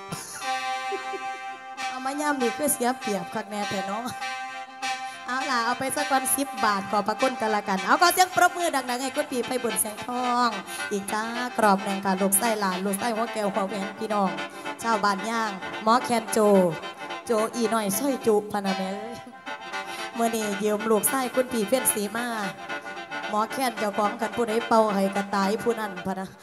เอามาย่ำนี่คือเสียเปรียบคักแน่แต่เนาะเอาล่ะเอาไปสักวันสิบบาทขอประคุณกันละกันเอาก็เสียงปรบมือดังๆให้คุณปีไพบุญแสงทองอีกจ้ากรอบแดงการลูกไส้หลานลูกไส้หัวแก้วหัวแหวนพี่น้องชาวบ้านย่างหมอแคนโจโจอีหน่อยสร้อยจุพนาแม่เอ้ยเมื่อนี้ยืมลูกไส้คุณปีเฟ้นสีมาหมอแคนเจ้าของกันผู้ใดเป่าให้กระตายผู้นั้นพะนะ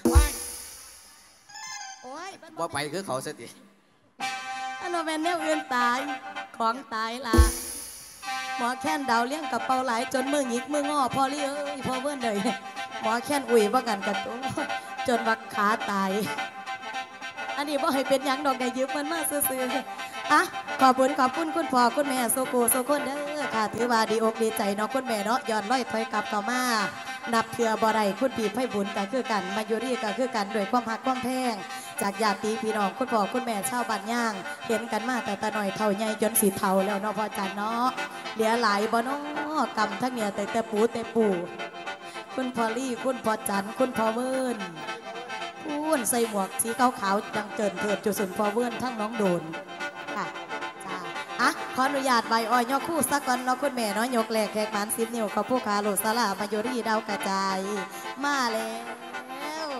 โอ้ย
ว่าไปคือเขาสติ
อันนั้นแม่แนวอื่นตายของตายล่ะหมอแค้นดาวเลี้ยงกับเป่าหลายจนมือหงิกมืองอพอเลี้ยพอเบิ้ลเลยหมอแค้นอุ่ยว่ากันกับตัวจนวักขาตายอันนี้ว่าให้เป็นยังดอกไงยืมมันมาซื้อๆอ่ะขอบคุณขอบคุณคุณพ่อคุณแม่โซโกโซคนเด้อค่ะถือว่าดีอกดีใจเนาะคุณแม่เนาะย้อนร้อยถอยกลับเข้ามานับเถื่อบ่ได้คุณปีไพ่บุญก็คือกันมายุรีก็คือกันด้วยความหักความแพงจากญาติพี่น้องคุณพ่อคุณแม่ชาวบ้านย่างเห็นกันมาแต่ตาหน่อยเท่าใหญ่จนสีเท่าแล้วเนาะพ่อจันเนาะเหลือหลายบ่เนาะกำทั้งเนี่ยแต่แต่ปูแต่ปูคุณพ่อลี่คุณพ่อจันคุณพ่อเวิร์นคุณใส่หมวกสีขาวๆดังเจินเถิดจุสุนพ่อเวิร์นทั้งน้องโดนค่ะจ้าอ่ะขออนุญาตใบอ้อยยกคู่สักก่อนเนาะคุณแม่เนาะยกแหลกแขกหมันสิบนิ้วเขาผู้ขาโหลดสลามายุรีดาวกระจายมาแล้ว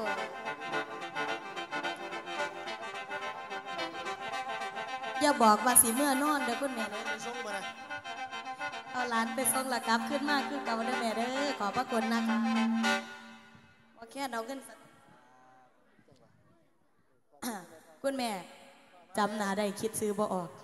อย่าบอกว่าสีเมื่อนอนเด้อคุณแม่เด้อเอาหลานไปส่งละกับขึ้นมากขึ้นเก่าเด้อแม่เด้อขอบพระคุณนะคะโอเคเอาเงินคุณแม่จำหนาได้คิดซื้อบ่ออก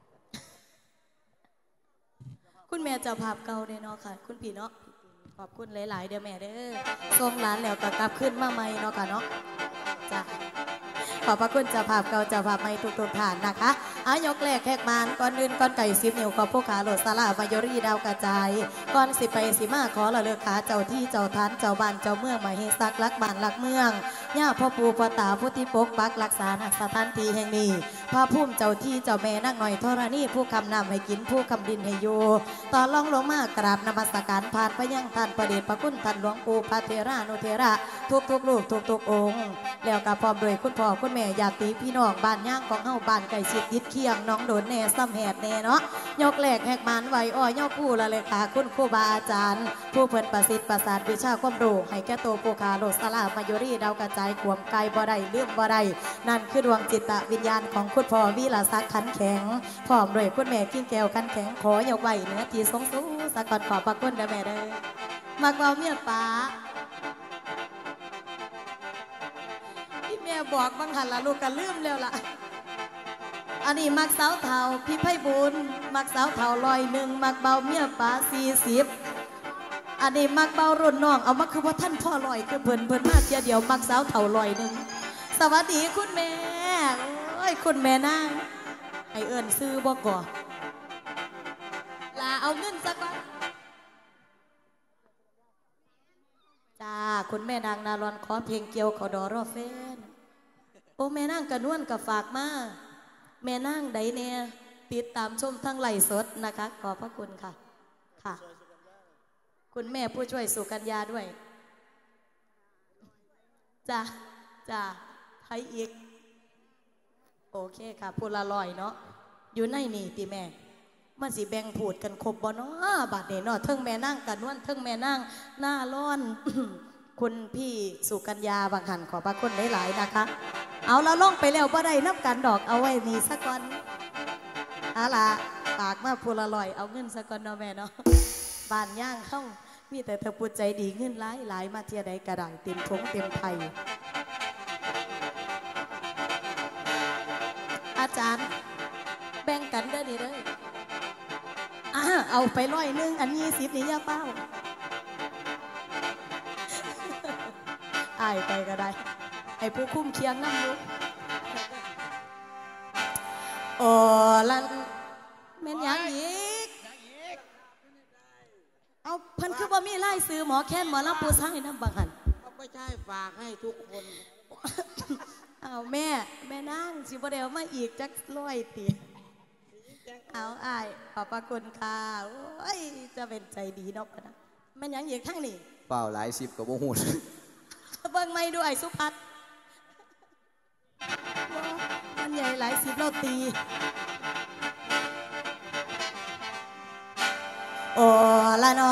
คุณแม่เจ้าภาพเก่าเด้อเนาะค่ะคุณพี่เนาะขอบคุณหลายๆเด้อแม่เด้อส่งหลานแล้วก็กลับขึ้นมาใหม่เนาะค่ะเนาะจ้ะขอบพระคุณเจ้าภาพเก่าเจ้าภาพใหม่ทุกๆท่านนะคะอายกแรกแขกมานก่อนอื่นก่อนไก่สิบนิ้วขอผู้ขาโหลดสลามายุรีดาวกระจายก่อนสิไปสิมาขอละเลือกขาเจ้าที่เจ้าทานเจ้าบ้านเจ้าเมืองมาเฮซักลักบ้านลักเมืองย่าพ่อปู่พ่อตาผู้ที่ปกปักรักษาสถานที่แห่งนี้พระพุ่มเจ้าที่เจ้าแม่นั่งหน่อยธรณีผู้คำนำให้กินผู้คำดินให้อยู่ตอนล่องลงมากราบนมัสการผ่านไปยังท่านประเดชพระคุณท่านหลวงปู่พระเทรานุเทระทุกทุกลูกทุกทุกองค์แล้วก็พร้อมด้วยคุณพ่อคุณแม่ญาติพี่น้องบ้านย่างของเฮาบ้านไก่ชิดยิดเคียงน้องโดนแน่ซ้ำแหดแน่เนาะยกแหลกแหกมันไหวอ้อยยกคู่ละเลยค่ะคุณครูบาอาจารย์ผู้เพิ่นประสิทธิ์ประสาทวิชาความรู้ให้แก่โตผู้ขาโลสลามายุรีดาวกระจายขวมไกลบ่ได้เลื่อมบ่ได้นั่นคือดวงจิตวิญญาณของคุณพ่อวิลาศักดิ์ขันแข็งพร้อมด้วยคุณแม่กิ้งแก้วขันแข็งขอยกไหวเนื้อที่สงสูสักก่อนขอบพระคุณเด้อแม่เด้อมักเบาเมียป้าที่แม่บอกบางหันละลูกก็ลืมแล้วล่ะอันนี้มักสาวเทาพี่ไพบุญมักสาวเทาลอยหนึ่งมักเบาเมียป้าสี่สิบอันนี้มักเบารุ่นน้องเอามาคือว่าท่านพ่อลอยคือเพิ่นเพิ่นมากเดียวเดียวมักสาวเทาลอยหนึ่งสวัสดีคุณแม่โอ้ยคุณแม่นางไอเอิญซื้อบ่ก่อลาเอาเงินสักก่อนจ้าคุณแม่นางนารอนขอเพลงเกี่ยวขอดอรอเฟนโอ้แม่นางกระนวลกับฝากมาแม่นางใดเนี่ยติดตามชมทั้งไลฟ์สดนะคะขอบพระคุณค่ะค่ะคุณแม่ผู้ช่วยสุกัญญาด้วยจ้าจ้าไทยอีกโอเคค่ะพูละลอยเนาะอยู่ในนี่ตีแม่มันสิแบ่งพูดกันครบบ่เนาะบาดเนี่ยเนาะเทิงแม่นั่งกันวันเทิงแม่นั่งหน้าร้อนคุณพี่สุกัญญาบางหันขอบพระคุณหลายๆนะคะเอาเราล่องไปแล้วบ่ได้นับกันดอกเอาไว้นี่สักก่อนเอาล่ะปากมาพูละลอยเอาเงินสักก่อนเนาะแม่เนาะบานย่างเข้ามีแต่เธอปูใจดีเงินหลายหลายมาเทียใดกระดังเต็มทงเต็มไทยอาจารย์แบ่งกันเด้อนี่เด้ออ่าเอาไปร้อยนึงอันนี้สิบนี่ย่าเป้าอายไปก็ได้ให้ผู้คุ้มเคียงน้ำลูกโอ้ลันแม่นยังอีกเอาเพิ่นคือบ่มีไล่ซื้อหมอแค้นหมอลำปูซ้ายน้ำบางหัน
ก็ไม่ใช่ฝากให้ทุกคน
เอาแม่แม่นั่งสิบ่ได้เอามาอีกจักร้อยตีเอาอายขอบพระคุณค่ะโอ้ยจะเป็นใจดีเนาะปะนะแม่นยังอีกทั้งนี้
เปล่าหลายสิบกับโมโห
เบิ่งไม่ด้วยสุภัทรมันใหญ่หลายสิบเราตีโอ้ละนอ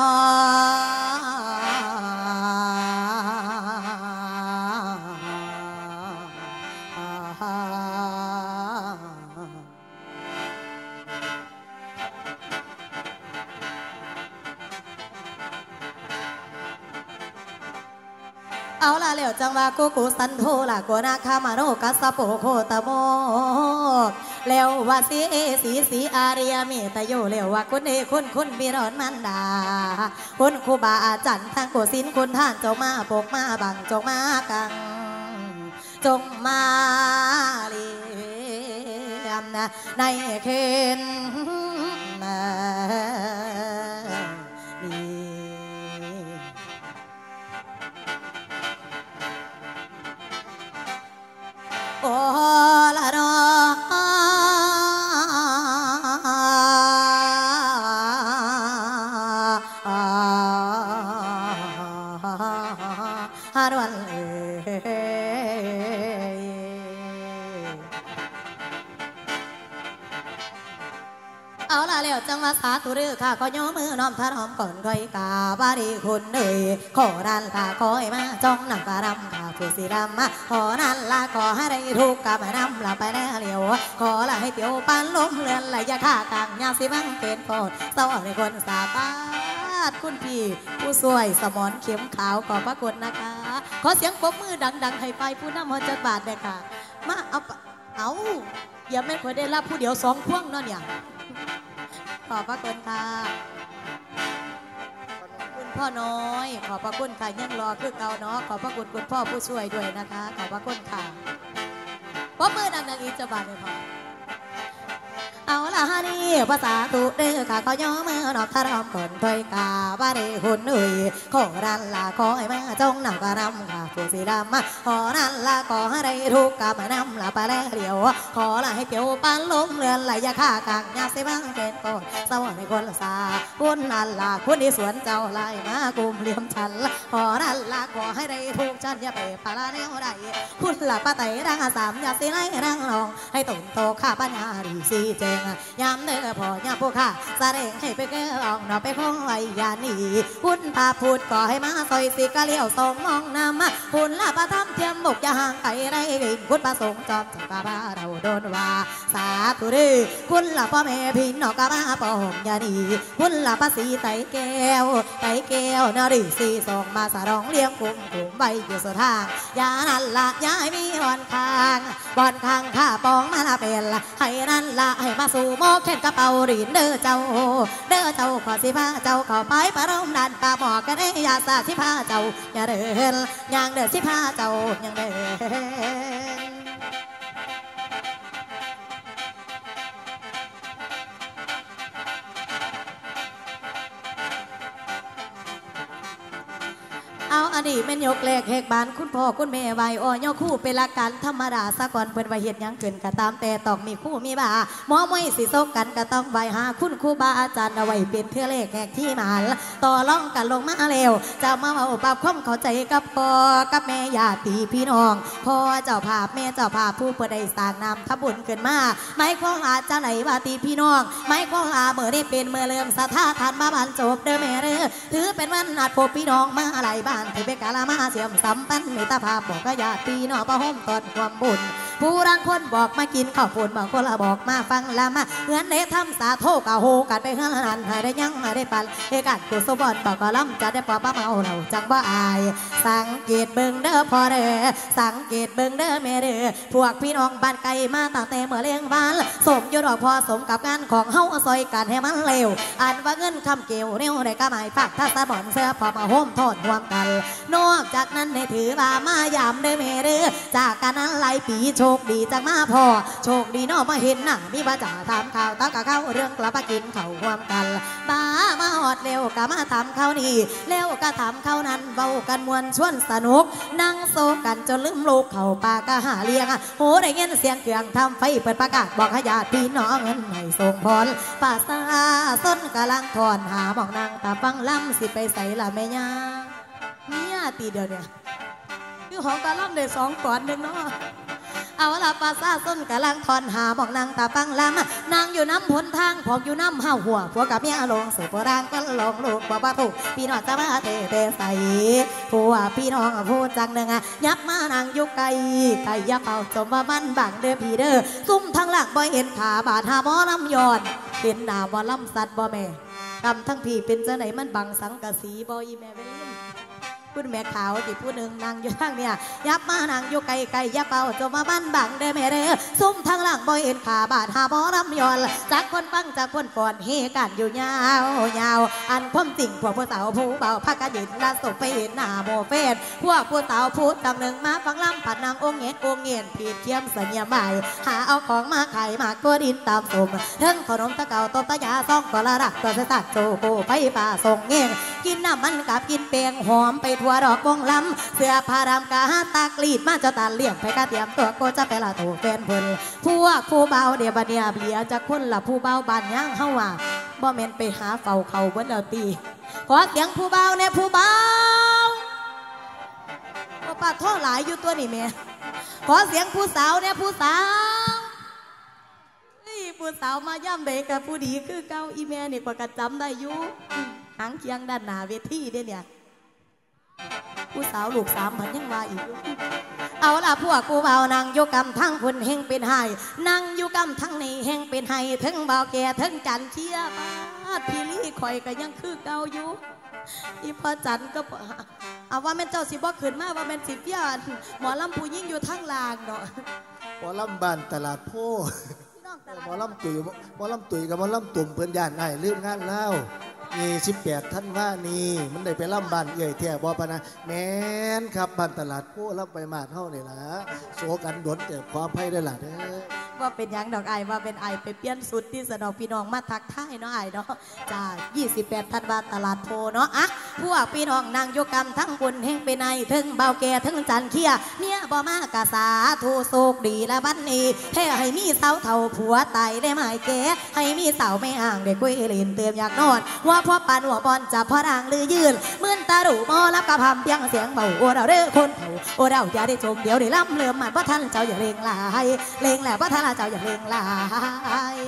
เอาละแล้วจังว่ากูกูสันโทละกูนาคามาโนกัสโปโคตโมแล้วว่าสีสีสีอาริยเมตโยแล้วว่าคุณเอคุณคุณบิรอนมันดาคุณครูบาอาจารย์ทางโกศินคุณท่านจงมาปกมาบังจงมากังจงมาเลียมนะในเคนโอ้ละนอฮารวันเอเอาล่ะแล้วจังมาสาธุเรือค่ะขอย่อมือน้อมท่านหอมก่อนคอยกาบารีคุณเอ่ยขอนันค่ะขอให้มาจ้องนักการำค่ะผู้สีดำมาขอนันละขอให้ได้ทุกกับน้ำละไปแน่เลียวขอละให้เตียวปานลมเลือนไหลยาฆ่ากลางยาสิบังเป็นโพดสวัสดีคนสาบาดคุณพี่ผู้สวยสมอนเข็มขาวขอบพระคุณนะคะขอเสียงปรบมือดังๆให้ไปผู้นำหัวจัดบาทเลยค่ะมาเอาเอาอย่าแม่นคนได้รับผู้เดียวสองพวงเนาะเนี่ยขอบพระคุณค่ะคุณพ่อน้อยขอบพระคุณค่ะยังรอคือเก่าเนาะขอบพระคุณคุณพ่อผู้ช่วยด้วยนะคะขอบพระคุณค่ะปรบมือดังๆอีกจะบาดเลยค่ะเอาละฮะนี่ภาษาตุเด้อค่ะขอย่อมือนอกทารอมคนถอยกาบารีหุ่นเอ่ยขอนันละขอให้มาจงนำกระนำค่ะผู้สีดำมาขอนันละขอให้ได้ทุกกับนำละไปแล้วเดียวขอละให้เกี่ยวปันล้มเลือนไหลยาฆ่ากางยาเสบังเกณฑ์ก่อนสวัสดีคนสาคุณนันละคุณที่สวนเจ้าลายมากุมเหลี่ยมฉันขอนันละขอให้ได้ทุกฉันอย่าไปปาละแนวใดคุณละป้าไต่รังสามอย่าสิไล่รังลองให้ตุ่นโตข้าปัญญาดีสีเจงยามเนื้อพอยามผู้ข้าแสดงให้ไปเกลองนอไปคงไว้ยานีคุณพาพูดก่อให้มาซอยสิกะเลี้ยวสองมองน้ำคุณละประทับเทียมบุกยาห่างไก่ไรคุณประสงค์จอมจักรบ้าเราโดนว่าสาธุดีคุณละพ่อแม่พี่น้องกะบ้าปองยานีคุณละภาษีไตแก้วไตแก้วนารีสีส่งมาสารองเลี้ยงกุ้งกุ้งใบอยู่สุดทางยานั่นละยายมีบอนคางบอนคางข้าปองมาละเป็นละให้นั่นละให้มาสู่โมกแขนกระเป๋าดินเด้อเจ้าเด้อเจ้าขอสิพาเจ้าเข้าไปประรมดันปาบอกกันได้ยาสาสิพาเจ้าอย่าเดินย่างเดินสิพาเจ้าอย่างเดิน เอาอดีตแม่นยกแลกแหกบานคุณพ่อคุณแม่ใบอ้อยคู่เป็นละกันธรรมดาสะก่อนเพิ่นไว้เฮ็ดหยังเกินกะตามแต่ต้องมีคู่มีบาหมอมวยสิโซกกันก็ต้องใบหาคุณครูบาอาจารย์เอาไว้เป็นเทื่อเลขแหกที่มาต่อรองกันลงมาแล้วจะมาเอาปรับความเข้าใจกับพ่อกับแม่ญาติพี่น้องพ่อเจ้าภาพแม่เจ้าภาพผู้เปิดได้สร้างนำทบุญขึ้นมาไม่คงอาจจะไหลว่าตีพี่น้องไม่คงอาเมื่อได้เป็นเมื่อเริ่มศรัทธาทานมาบานจบเด้อแม่เด้อถือเป็นวันนัดพบพี่น้องมาหลายบ้านถึงเบกาลามาเสียมสัมปันมิตรภาพบอกก็ญาติพี่น้องประหมตอนความบุญผู้รังคนบอกมากินข้าวปุ้นบางคนละบอกมาฟังละมาเงินได้ทำสาโทกะโหกันไปเฮือนหันให้ได้ยังให้ได้ปันเฮกันกุศลบอนบอกก็ล้ำจะได้ปอป้าเมาเราจังบ่อายสังเกตเบิ่งเด้อพอเด้อสังเกตเบิ่งเด้อแม่เด้อพวกพี่น้องบ้านไกลมาตั้งแต่เมื่อเลี้ยงบ้านสมยศพอสมกับงานของเฮาซอยกันให้มันเร็วอันว่าเงินคำเกี่ยวเร็วได้ก็หมายฝากถ้าสะบอนเสื้อพอมาโฮมทอดรวมกันนอกจากนั้นในถือว่ามายามเด้อแม่เด้อจากกันนั้นหลายปีโชคดีจังมาพอโชคดีน้อมาเห็นหนังมีว่าจะทำข่าวตั้งกะเข้าเรื่องกลับมากินข้าวรวมกันบ้ามาหอดเร็วกะมาทำข้าวนี่เร็วกะทำข้าวนั้นเบากันมวนชวนสนุกนั่งโซกันจนลืมลูกเข่าปากะหาเลี้ยงโหได้เงินเสียงเกลืองทำไฟเปิดประกาศบอกให้ญาติพี่น้องเงินให้ส่งพรป่าซาส้นกะลังทอนหาหมองนางตาฟังล้ำสิไปใส่ละแม่ย่าเนี่ยตีเดียวเนี่ยคือของกะล่ำได้สองก่อนหนึ่งเนาะเอาละปาซาส้นกะลังทอนหาบอกนางตาฟังลำนางอยู่น้ำผลทางพอกอยู่น้ำห้าหัวผัวกับเมียลงเสือผัวร่างก็ลงลูกบอกว่าถูกพี่น้องจะมาเตะเตะใส่ผัวพี่น้องพูดจังหนึ่งยับมานางยุกไก่ไก่ยับเป่าสมว่ามันบังเด้อพี่เด้อซุ่มทางหลักบ่เห็นขาบาดหาบ่ลำยอดเห็นหน้าบ่ลำสัตว์บ่แม่กำทั้งพี่เป็นเจ้าไหนมันบังสังกะสีบ่อีแม่เวลินคุณแม่ขาวที่ผู้หนึ่งนางอยู่ทางเนี่ยยับมานางอยู่ไกลไกลยับเป่าจมมาบ้านบังเด้อแม่เด้อซุ่มทางหลังบ่เห็นขาบาดหาบ่รำยอนจากคนฟังจากคนก่อนเฮกันอยู่ยาวยาวอันความจริงพวกผู้สาวผู้เบาพักกันยืนลาสบไปเห็นหน้าโมเฟสพวกผู้สาวพูดตำหนึ่งมาฟังลำผัดนางองเงียนองเงียนผิดเทียมสัญญาใบหาเอาของมาขายมากตัวดินตามสมทั้งขนมตะเก่าต้มตะยาซองก็ละรักตัวเสตัดโจโกไปป่าส่งเงี้ยกินน้ำมันกับกินเปียงหอมไปทั่วดอกวงลำเสื้อผ้ารำกาตากรีดมาเจ้าตาเลี่ยมไปกะเตรียมตัวโกจะไปละถูแฟนเพิ่นพวกผู้เบาเดียบเนียเบียจะคนละผู้เบาบานย่างเฮาว่าบ่แม่นไปหาเฝ้าเขาเบิ้ลเอาตีขอเสียงผู้เบาเนี่ยผู้เบาว่าป้าท่อหลายอยู่ตัวนี่แม่ขอเสียงผู้สาวเนี่ยผู้สาวผู้สาวมาย่ำเด็กกับผู้ดีคือเก้าอีแม่นี่กว่ากระจำได้อยู่หางเคียงด้านหน้าเวทีเด้เนี่ยผู้สาวลูกสามพันยังว่าอีกเอาล่ะพวกกูเบานางอยู่กำทั้งคนเฮงเป็นไห้นางอยู่กำทั้งนี้เฮงเป็นไห้ถึงเบาแก่ถึงจันเชียมาพี่ลี่คอยก็ยังคือเก่าอยู่อีพอจันก็เอาว่าแม่เจ้าสิบ่ขึ้นมาว่าแม่สิเปียนหมอลำผู้ยิ่งอยู่ทั้งลางเนาะ
หมอลำบ้านตลาดโพหมอลำตุ๋ยหมอลำตุ๋ยกับหมอลำตุ่มเพื่อนญาติไอ้ลืมงานแล้วนี่สิบแปดท่านว่านี่มันได้ไปล่ำบ้านเอ่ยแท่บอปนะแม่นครับบ้านตลาดโพล่ำไปมาเท่านี่ละโศกันดนเกิดความไพ่ได้หล่ะเด้อ
ว่าเป็นยังดอกไอว่าเป็นไอไปเปลี่ยนสุดที่สนองพี่น้องมาทักทายเนาะไอเนาะจากยี่สิบแปดธันวาตลาดโพเนาะอะพวกพี่น้องนางโยกรรมทั้งบุญแห่งเป็นไอถึงเบาแก่ถึงจันเคียเนี่ยบ่มากะสาทูโศกดีละบัดนี้ให้ให้มีเสาเท่าผัวไตได้หมายแก่ให้มีเสาไม่ห่างเด็กกุ้ยเล่นเติมอยากนอนว่าพ่อปานหัวบอลจับพ่อรางลือยืนมื่นตาดูมอรับกระพำเพียงเสียงเบาโอเราเด้อคนเผาโอเราอย่าได้ชมเดี๋ยวได้ล้ำเลื่อมมันว่าท่านเจ้าอย่าเลงลายเลงแหละว่าท่านเจ้าอย่าเลงลาย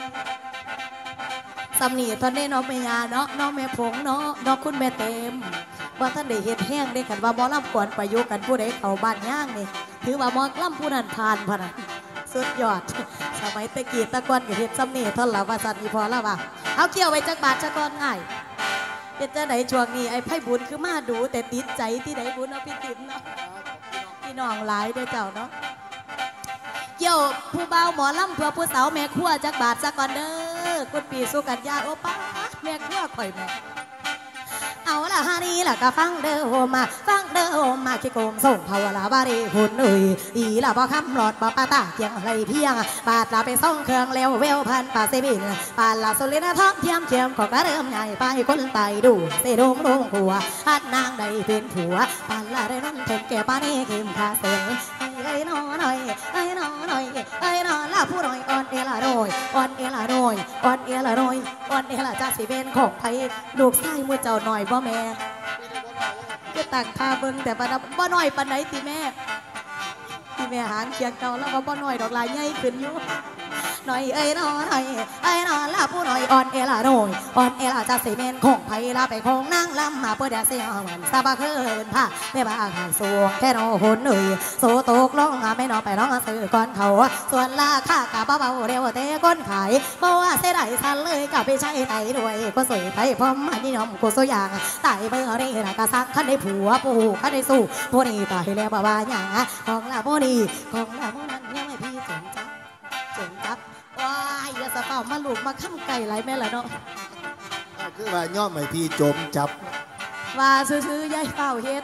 สำนีตอนนี้น้องแม่ยาเนาะน้องแม่ผงเนาะน้องคุณแม่เต็มว่าท่านได้เห็นแห้งได้กันว่าหมอลำกวนประยุกันผู้ใดเขาบ้านย่างนี่ถือว่าหมอลำผู้นั้นผ่านพนะสุดยอดสมัยตะกี้ตะกอนกับเห็ดสำนีท่านละว่าสัตว์อีพอแล้วว่าเอาเกี่ยวไว้จักบาทจักก้อนง่ายเป็นจะไหนช่วงนี้ไอ้ไพ่บุญคือมาดูแต่ติดใจที่ไหนบุญเอาพี่ติ๋มเนาะพี่น้องหลายด้วยเจ้าเนาะเกี่ยวผู้เบาหมอลำเพื่อผู้สาวแม่ขั้วจักบาทจักก่อนเด้อกุดปีสุกัญญาโอป้าแม่ขั้วข่อยแม่เอาละฮานี่ละก็ฟังเด้อโฮมาฟังเด้อโฮมาขี้โกมส่งภาวนาบารีหุ่นเอ้ยอีละบ่คำหลอดบ่ปาตาเกียงไรเพียงบาดละไปส่งเครื่องเร็วเวลพันป่าเซบินป่าละสุรินาท้องเทียมเทียมของกระเริ่มใหญ่ไปคนไตดูเสดงลงหัวฮัดนางใดเป็นผัวป่าละได้นั่นถึงแก่ป้านี่เข้มขาเสียงไอ้น้อหน่อยไอ้น้อหน่อยไอ้น้อละผู้น้อยอ่อนเอละโรยอ่อนเอละโรยอ่อนเอละโรยอ่อนเอละจ้าสิเป็นของไผลูกชายมือเจ้าหน่อยบ่แม่ก็ตักพาเบิ้งแต่ปนบ่น้อยปนไหนตีแม่ตีแม่หางเคียงเก่าแล้วก็บ่น้อยดอกลายใหญ่ขึ้นอยู่หน่อยเอ้ยนอหน่อยเอ้ยนอละผู้หน่อยอ่อนเอลาหน่อยอ่อนเอลาจะสีเมนคงไผ่ลาไปคงนั่งลำมาเพื่อเดียเสียเหมือนซาบะเคินผ้าไม่บ้าขายสวงแค่นอหุ่นหนุ่ยโซตกลงไม่นอไปร้องซื้อก่อนเขาส่วนราคากะเบาๆเร็วเตะก้นขายเพราะว่าเสียดายสันเลยกับไปใช้ไตด้วยก็สวยไทยพร้อมมันนิยมกูสวยอย่างไต่เบอร์นี่นะกะซักขันได้ผัวปูขันได้สู้พวกนี้ตายแล้วบ้าๆอย่างของละพวกนี้ของละพวกนั้นยังไม่พี่จงจับจงจับว้ายอย่าสะเป่ามาหลุดมาข้ามไก่ไรแม่ละเนาะ
คือว่าย่อมไม่พี่จมจับ
ว่าซื้อๆยายเป่าเฮ็ด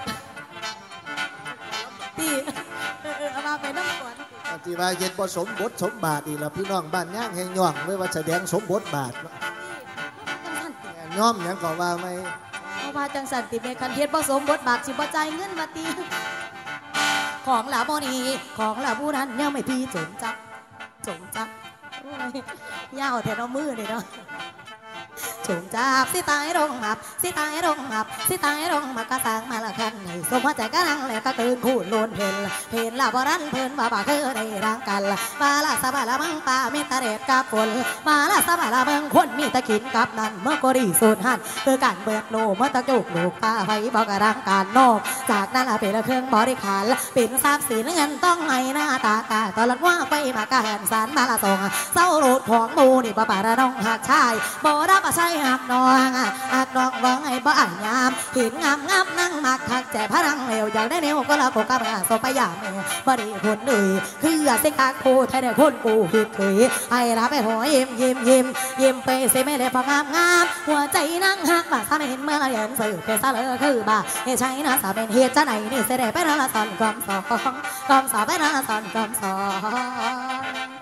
ตีเออเอามาไปน้ำก่อน
ที่ว่าเฮ็ดผสมบทสมบาทอีละพี่น้องบ้านย่างแห่งย่องไม่ว่าแสดงสมบทบาทย่อมยังก็ว่าไม่
เอาว่าจังสันติเมคันเฮ็ดผสมบทบาทสิบ่จ่ายเงินมาตีของหลาโมนีของหลาผู้นั้นยังไม่พี่จมจับจมจับยาวแต่น้องมือเลยเนาะจงจับสิตายรงหับสิตายรงหับสิตายรงมากระสังมาละคันในสมหัวใจกระนังแล้วก็ตื่นคู่ล้นเพลเพลละบรันเพลินบ่าบ่าคือในร่างกันมาละสบายละมังป่ามีตะเร็ดกับฝนมาละสบายละเมืองคนมีตะกินกับนั่นเมื่อก็ดีสูญหันเพื่อการเบิกโลเมื่อตะจุกลูกตาไฟบอกกระรังการนอกจากนั้นละเป็นเครื่องบริขารเป็นทรัพย์สินเงินต้องให้หน้าตากาตลอดว่าไปมาการสารมาละส่งเศร้าโลดของมูนี่บ่ป่าระน้องหักชายบ่รับใช่หักน้องหักน้องว่าไงบ่อ่านยามเห็นงามงามนั่งมักทักแจพลังเร็วอย่างได้เร็วก็ละโกกับงานสปยามบ่ได้คนหนึ่งคือเส้นขาคูไทยได้คนกูผิดเคยให้รับไปหัวยิ้มยิ้มยิ้มยิ้มไปเสไม่ได้พองามงามหัวใจนั่งหักบ่าสาเห็นเมื่อเห็นสื่อเป็นซาเลอคือบ่าเฮใช้นะสาเป็นเฮจะไหนนี่เสด็จไปนั่นละสอนกอมสองกอมสองไปนั่นละสอนกอมสอง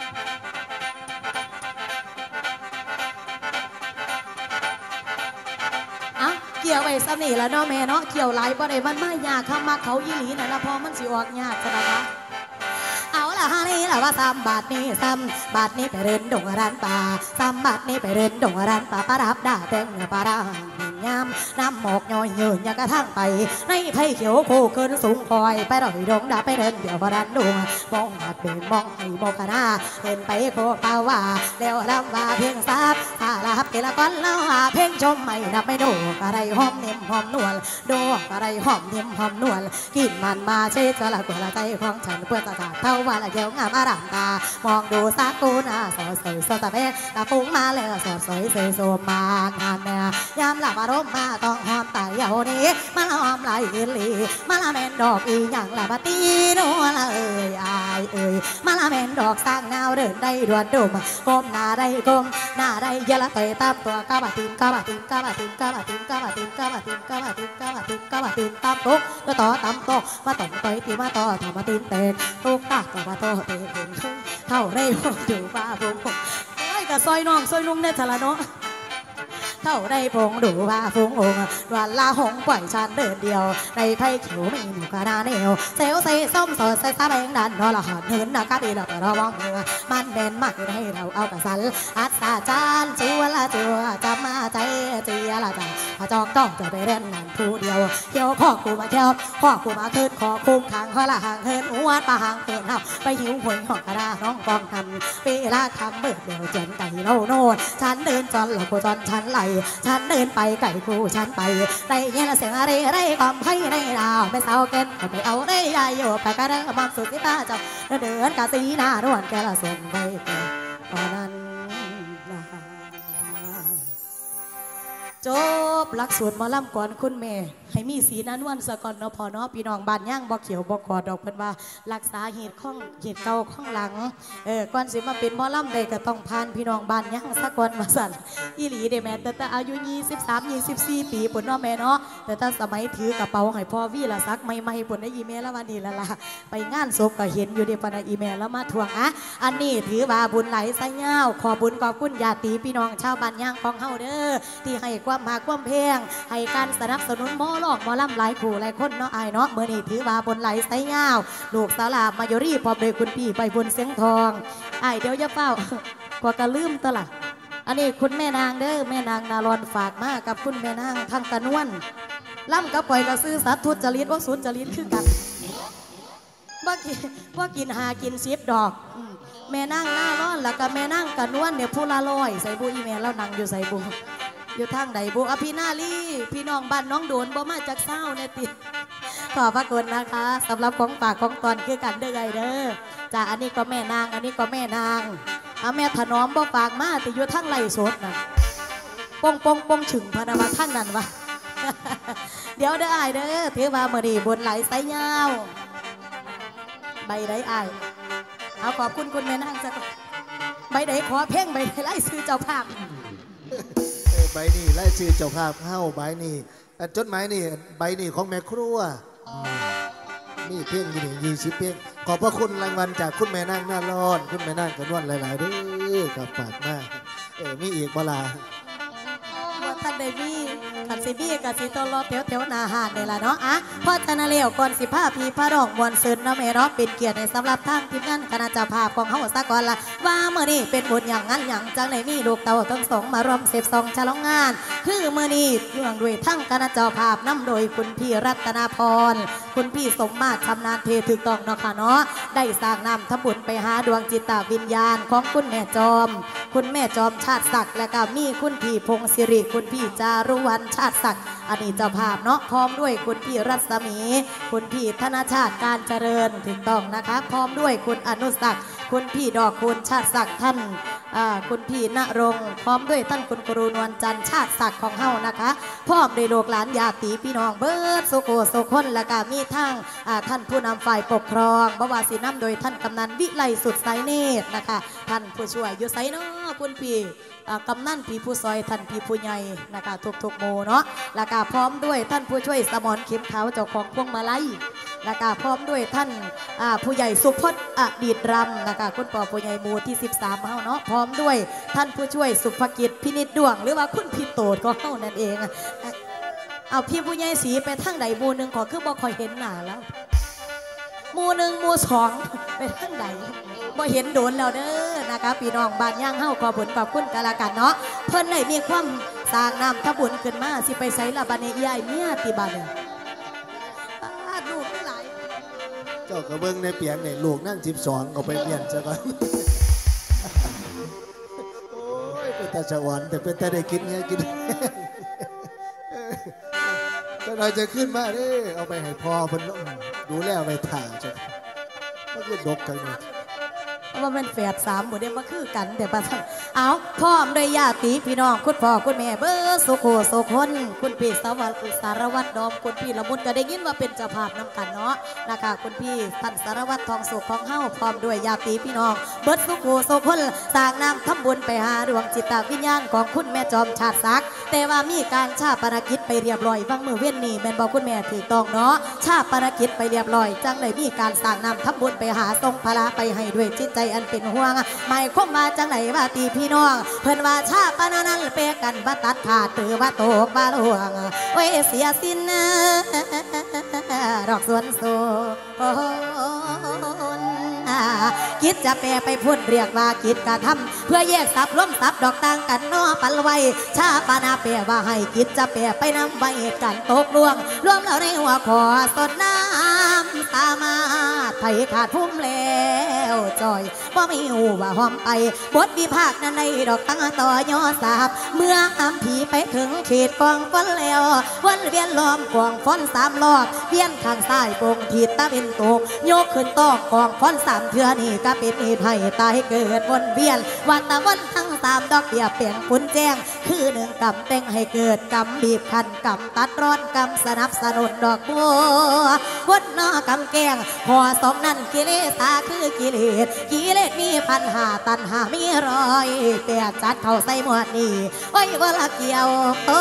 เกี่ยวไว้ซ้ำนี่แล้วเนาะแม่เนาะเกี่ยวไหลบ่ได้มันไม่ยากข้ามาเขายี่หลีนั่นละพอมันสิออกยากใช่ไหมคะเอาละฮะนี่ละว่าซ้ำบาทนี้ซ้ำบาทนี้ไปเดินดงร้านป่าซ้ำบาทนี้ไปเดินดงร้านป่าปลาดับด่าแตงปลาด่างยามน้ำหมอกย่อยเยินยังกระทั่งไปในไผ่เขียวโคเกินสูงคอยไปดอยดงด่าไปเดินเดี๋ยวพอดันดวงมองหัดเบ่งมองไอ้มองขนาเห็นไปโคเปล่าว่าแล้วลำว่าเพียงซับถ้าลับเกละก้อนเล่าหาเพ่งชมไม่นับไม่ดูอะไรหอมเนียมหอมนวลดูอะไรหอมเนียมหอมนวลกินมันมาเช็ดละกุละใจของฉันเพื่อจะขาดเท่าว่าละเกี่ยวงามอารามตามองดูสักกูน่าสดใสสดตาเป๊ะตาฟุ้งมาเลยสดใสเสยโสมางานเนี่ยยามหลับอารมณ์มาต้องหอมตายอย่างนี้มาหอมไหลอิลีมาละแมนดอกอีอย่างละปตีนัวละเอ่ยอายเอ่ยมาละแมนดอกสร้างเงาเดินได้ดวนดุมก้มหน้าได้ก้มหน้าได้ยะละเตยตามตัวกะบะตินกะบะตินกะบะตินกะบะตินกะบะตินกะบะตินกะบะตินกะบะตินกะบะตินตามตุกก็ต่อตามโตมาต่อต่อยตีมาต่อทำมาตินเตกตุกตาต่อมาต่อเตกเห็นเข้าได้พบอยู่บ้าบุ้งโอ้ยกับซอยน้องซอยลุงเนี่ยทะละเนาะเท่าได้พงดูว่าฟุ้งองวันละหงปล่อยฉันเดินเดียวในไผ่เขียวไม่มีกระดาเนียวเซลเซส้มสดใส่ซาแบงดันนอละหันเหินนักการดีเราแต่ระวังมันเด่นมากให้เราเอากระสันอัศจรรย์จิวละจิวจะมาใจเจียละจ้าจอกต้องจะไปเล่นนั่นผู้เดียวเกี่ยวข้อกูมาเที่ยวข้อกูมาขึ้นขอคุ้มขังเขาละห่างเหินวัดปะห่างเหินเฮาไปหิวหวยหอกกระดาน้องกองทำปีละคำเบิดเดียวเจนไก่โน่โน่ฉันเดินจนหลับกูจนฉันไหลฉันเดินไปไก่กูฉันไปได้เงี้ยเสียงอะไรได้ความให้ได้ดาวไม่เศร้าเกินก็ไม่เอาได้ยายโยไปกระเด้อมองสุดที่ตาจับเดินกะสีหน้านวลแกละส่งไปตอนนั้นจบหลักสูตรหมอลำก่อนคุณแม่ให้มีสีนั้นวันสะก่อนเนาะพอเนาะพี่น้องบ้านย่างบ่เขียวบ่กอดดอกเพิ่นว่ารักษาเหตุข้องเหตุเก่าข้องหลังเออก่อนสิมาเป็นหมอลำได้ก็ต้องผ่านพี่น้องบ้านย่างสะก่อนมาสั่นอีหลีเด้แม่แต่แต่อายุยี่สิบสาม ยี่สิบสี่ปีปุ่นเนาะแม่เนาะแต่ถ้าสมัยถือกระเป๋าให้พ่อวีละซักใหม่ๆปุ่นได้อีเมลแล้ววันนี้ละล่ะไปงานศพก็เห็นอยู่ในปนอีเมลแล้วมาทวงอ่ะอันนี้ถือว่าบุญไหลไสยาวขอบุญขอบคุณญาติพี่น้องชาวบ้านย่างของเฮาเด้อที่ให้ความมาความเพลงให้การสนับสนุนหมอลอกหมอลำหลายคู่หลายคนเนาะไอ้เนาะเมื่อนี้ถือว่าบนไหลไสยาวลูกสาวลามาโยรี่พอเบคุณพี่ไปบนเสียงทองไอ้เดี๋ยวจะเฝ้ากว่ากระลืมตละอันนี้คุณแม่นางเด้อแม่นางนารอนฝากมากับคุณแม่นางทางตะนวนล่ำกับข่อยกระซื้อสัตว์ทุจริตว่าสุจริตคือกันว่ากินว่ากินหากินซิบดอกแม่นั่งหน้าร้อนแล้วก็แม่นั่งกันนวลเนี่ยผู้ละลอยใส่บุอีแม่เรานั่งอยู่ใส่บุอยู่ทางใดบุอภินาลีพี่น้องบ้านน้องโดนบ่มาจากเศร้าเนี่ยติขอบพระคุณนะคะสำหรับของฝากของตอนคือกันเด้อไงเด้อจ้าอันนี้ก็แม่นางอันนี้ก็แม่นางเอาแม่ถนอมบ่ฝากมาแต่อยู่ทางไหลสดนะปงปงปงฉึงพนามาทางนั้นวะเดี๋ยวเด้อไอเด้อถือว่าเมื่อดีบนไหลไซยาวใบไดไอเอาขอบคุณคุณแม่นางสักใบไดขอเพ่งใบไดไล่ซื้อเจ้าภาพ
ใบนี่ไล่ชื่อเจ้าภาพเข้าใบนี่จดหมายนี่ใบนี่ของแม่ครัวนี่เพียงยี่ยี่สิบเพียงขอบพระคุณรางวัลจากคุณแม่นางหน้าร้อนคุณแม่นางกระนวลหลายๆด้วยกับฝากมากเออมีอีกเวลา
ท่านเดวี่ขันซีบี้กับซีโตโลเตียวเตียวนาหานนี่แหละเนาะอ่ะพ่อจันเลียวก่อนสิผ้าพีพระรองมวลซึนนะแม่เนาะเป็นเกียรติในสำหรับทางทีมงานคณะเจ้าภาพของเฮาซะก่อนละว่าเมื่อนี้เป็นบุญอย่างนั้นอย่างจังในมีลูกเต่าทั้งสองมารวมเสพซองฉลองงานคือเมื่อนี้เรื่องด้วยทั้งคณะเจ้าภาพนำโดยคุณพี่รัตนาพรคุณพี่สมมาตรชำนาญเทถึกต้องเนาะค่ะเนาะได้สร้างนำทำบุญไปหาดวงจิตตวิญญาณของคุณแม่จอมคุณแม่จอมชาติศักดิ์และก็มีคุณพี่พงศิริคุณพี่จารุวรรณชาติศักดิ์อันนี้เจ้าภาพเนาะพร้อมด้วยคุณพี่รัศมีคุณพี่ธนชาติการเจริญถึงต้องนะคะพร้อมด้วยคุณอนุศักดิ์คุณพี่ดอกคุณชาติศักดิ์ท่านคุณพี่ณรงค์พร้อมด้วยท่านคุณกรุณวลจันทร์ชาติศักดิ์ของเฮานะคะพร้อมด้วยลูกหลานญาติพี่น้องเบิร์ดโซโกโซคนและก็มีทั้งท่านผู้นำฝ่ายปกครองบวาสีน้ำโดยท่านกำนันวิไลสุดไซเนตนะคะท่านผู้ช่วยอยู่ไซเนาะคุณพี่กำนันพี่ผู้ซอยท่านพี่ผู้ใหญ่นะคะทุกๆโมเนาะแล้วก็พร้อมด้วยท่านผู้ช่วยสมรเข็มขาวเจ้าของพวงมาลัยแล้วก็พร้อมด้วยท่านผู้ใหญ่สุพจน์อดีตรำนะคะคุณปอผู้ใหญ่หมู่ที่สิบสามเฮาเนาะพร้อมด้วยท่านผู้ช่วยสุภกิจพินิจดวงหรือว่าคุณพี่โตดก็เฮานั่นเองเอาพี่ผู้ใหญ่สีไปทั้งใดหมู่หนึ่งขอคือบ่คอยเห็นหน้าแล้วหมู่หนึ่งหมู่สองไปทั้งใดบ่เห็นโดนแล้วเด้อนะคะพี่น้องบ้านย่างเฮาขอบุญขอบคุณกันละกันเนาะเพิ่นได้มีความสร้างน้ำทบุญขึ้นมาสิไปใส่ละบัดนี้ยายเมียติบัดเนี่ยลูกหลาย
เจ้ากระเบื้องในเปียงเนี่ยลูกนั่งสิบสองเอาไปเปลี่ยนซะก่อนโอ้ยเป็นตาสวรรค์แต่เป็นตาได้กินไงกินเจ้าหน่อยจะขึ้นมาเด้เอาไปให้พ่อเพิ่นดูแลไปถ่าจ้ะมันก็ดกกันเลย
ว่าเป็นแฝดสามหมู่เดียวมาคือกันแต่ปัจจุบันเอาพร้อมด้วยญาติพี่น้องคุณพ่อคุณแม่เบอร์สุโขโสคนคุณพี่สวัสดิ์สารวัตรดอมคุณพี่ละมุนก็ได้ยินว่าเป็นเจ้าภาพน้ำกันเนาะนะคะคุณพี่ท่านสารวัตรทองสุขของเฮาพร้อมด้วยญาติพี่น้องเบิร์สุโขโสคนสร้างน้ำทำบุญไปหาดวงจิตวิญญาณของคุณแม่จอมชาติศักดิ์แต่ว่ามีการชาปนกิจไปเรียบร้อยวังมือเว้นนี่แม่นบอกคุณแม่ถือตองเนาะชาปนกิจไปเรียบร้อยจังเลยมีการสร้างน้ำทำบุญไปหาทรงพระไปให้ด้วยจิตใจอันเป็นห่วงไม่คมมาจังไหนว่าตีพี่น้องเพิ่นว่าชาปนานั้นเปกันว่าตัดขาดตือว่าโตกว่าหลวงไว้เสียสิ้นดอกสวนโซนคิดจะแปลไปพูดเรียกว่าคิดกระทำเพื่อแยกสับล้มสับดอกต่างกันนอปันไว้ชาปนาแปลว่าให้คิดจะแปลไปนำไว้กันตกลวงรวมแล้วในหัวขอสดน้ำตามาไทยขาดพุ่มแล้วจอยบ่มีหูว่าหอมไปบทวิภาคนั้นในดอกตั้งต่อยอสาบเมื่ออำผีไปถึงเขตกองฟ้อนแล้ววนเวียนล้อมกองฟ้อนสามรอบเวียนข้างซ้ายปงทิศตะเป็นตกโยกขึ้นตอกกองฟ้อนสามเทือนี่ก็เป็นเหตุให้ตายเกิดวนเวียนวันตะวันทั้งสามดอกเบี้ยเปลี่ยนคุณแจ้งคือหนึ่งกำแต่งให้เกิดกำบีบคันกำตัดร้อนกำสนับสนุนดอกบัววนนอกำแกงพอสมนั่นกิเลสาคือกิเลสกิเลสมีพันหาตันหามีรอยแต่จัดเขาใส่หมวดนี่ไว้ว่าละเกี่ยว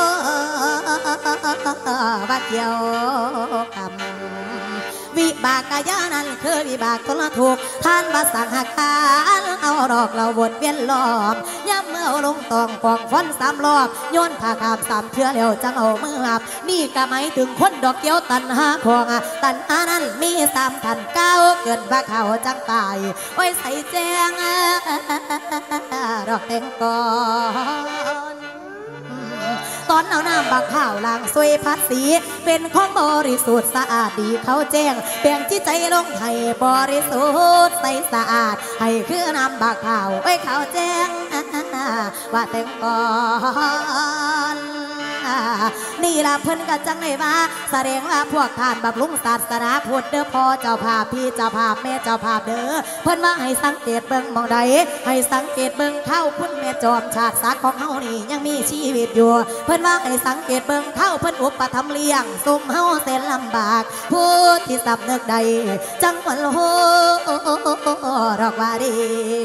ว่าเกี่ยวกำวิบากกายานั้นคือวิบากคนละถูกท่านมาสั่งหักขานเอาดอกเราวนเวียนล้อมย่ำเมื่อลงตองกองฟ้อนสามรอบโยนผ้าขามสามเทือแล้วจังเอามืออับนี่ก็หมายถึงคนดอกเกี้ยวตันหาของตันหานั้นมีสามพันเก้าเกินว่าเขาจังตายไว้ใส่แจงดอกแตงกอนตตอนเอาน้ำบักข้าวล้างซวยพัดสีเป็นของบริสุทธิ์สะอาดดีเขาแจ้งแบ่งจิตใจลงให้บริสุทธิ์ใสสะอาดให้คือน้ำบักข้าวไว้เขาแจ้งว่าแต่งก่อนนี่ล่ะเพิ่นก็จังได้ว่าแสดงว่าพวกท่านบำรุงศาสนาพุทธเด้อพ่อเจ้าภาพพี่เจ้าภาพแม่เจ้าภาพเด้อเพิ่นว่าให้สังเกตเบิ่งมองใดให้สังเกตเบิ่งเข้าคุณแม่จอมชาติศาสตร์ของเฮานี่ยังมีชีวิตอยู่เพิ่นว่าให้สังเกตเบิ่งเข้าเพิ่นอุปถัมภ์เลี้ยงสุ่มเฮาแสนลำบากผู้ที่สำนึกใดจังหวัดโหดอกว่าดี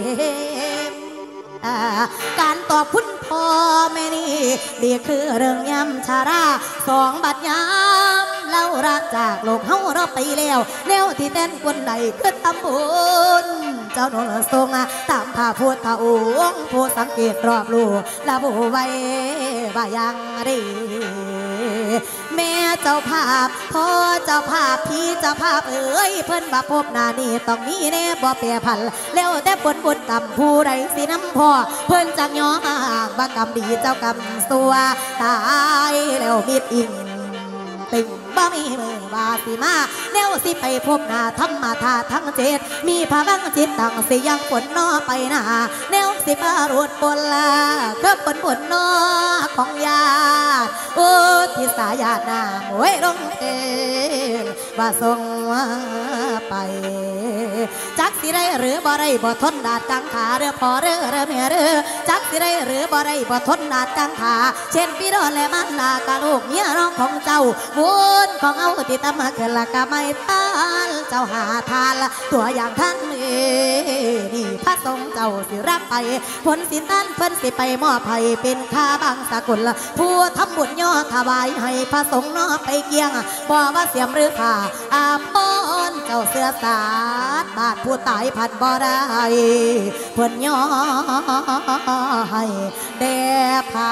การตอบคุณพ่อแม่นี่ดีคือเรื่องยำชาราสองบัดยามเล่ารักจากโลกเฮาเราไปแล้วแนวที่เต้นคนใดคือตำบุญเจ้าหนุ่มทรงตามพาพูดพาองค์ผู้สังเกตรอบรู้และผู้ไว้ว่ายังดีแม่เจ้าภาพพ่อเจ้าภาพพี่เจ้าภาพเอ้ยเพิ่นบ่พบหน้านี่ต้องมีแน่บ่แปรผันแล้วแต่ผลบุญกรรมผู้ใดสิน้ำพ่อเพิ่นจักย้อนบ่กรรมดีเจ้ากรรมสัวตายแล้วมิดอิงติ่งบ่มีมือบาสิมาแล้วสิไปพบหน้าธรรมธาตุทั้งเจ็ดมีพลังจิตตั้งสิยังฝนนอไปหน้าแล้วสิบารวดปนละก็ฝนฝนนอของญาติโอ้ที่สายาหน้าหวยลงเองว่าทรงไปจักสิได้หรือบ่ได้บ่ทนดาดกังขาเรือพอเรือเรือแม่เรือจักสิได้หรือบ่ได้บ่ทนดาดกังขาเช่นพี่ดอนและมันลากะลูกเมียน้องของเจ้าบุญของเอาติดตามมาเกิดละกะไม่ทานเจ้าหาทานละตัวอย่างท่านนี่พระสงฆ์เจ้าสิรับไปผลสินท่านเพิ่นสิไปมอบให้เป็นค่าบางสกุลละผู้ทำบุญย่อถวายให้พระสงฆ์นอไปเกียงบ่ว่าเสียมหรือผ่าอาปอนเจ้าเสือสาดบาดผู้ตายผัดบ่ได้เพิ่นย่อให้แด่พา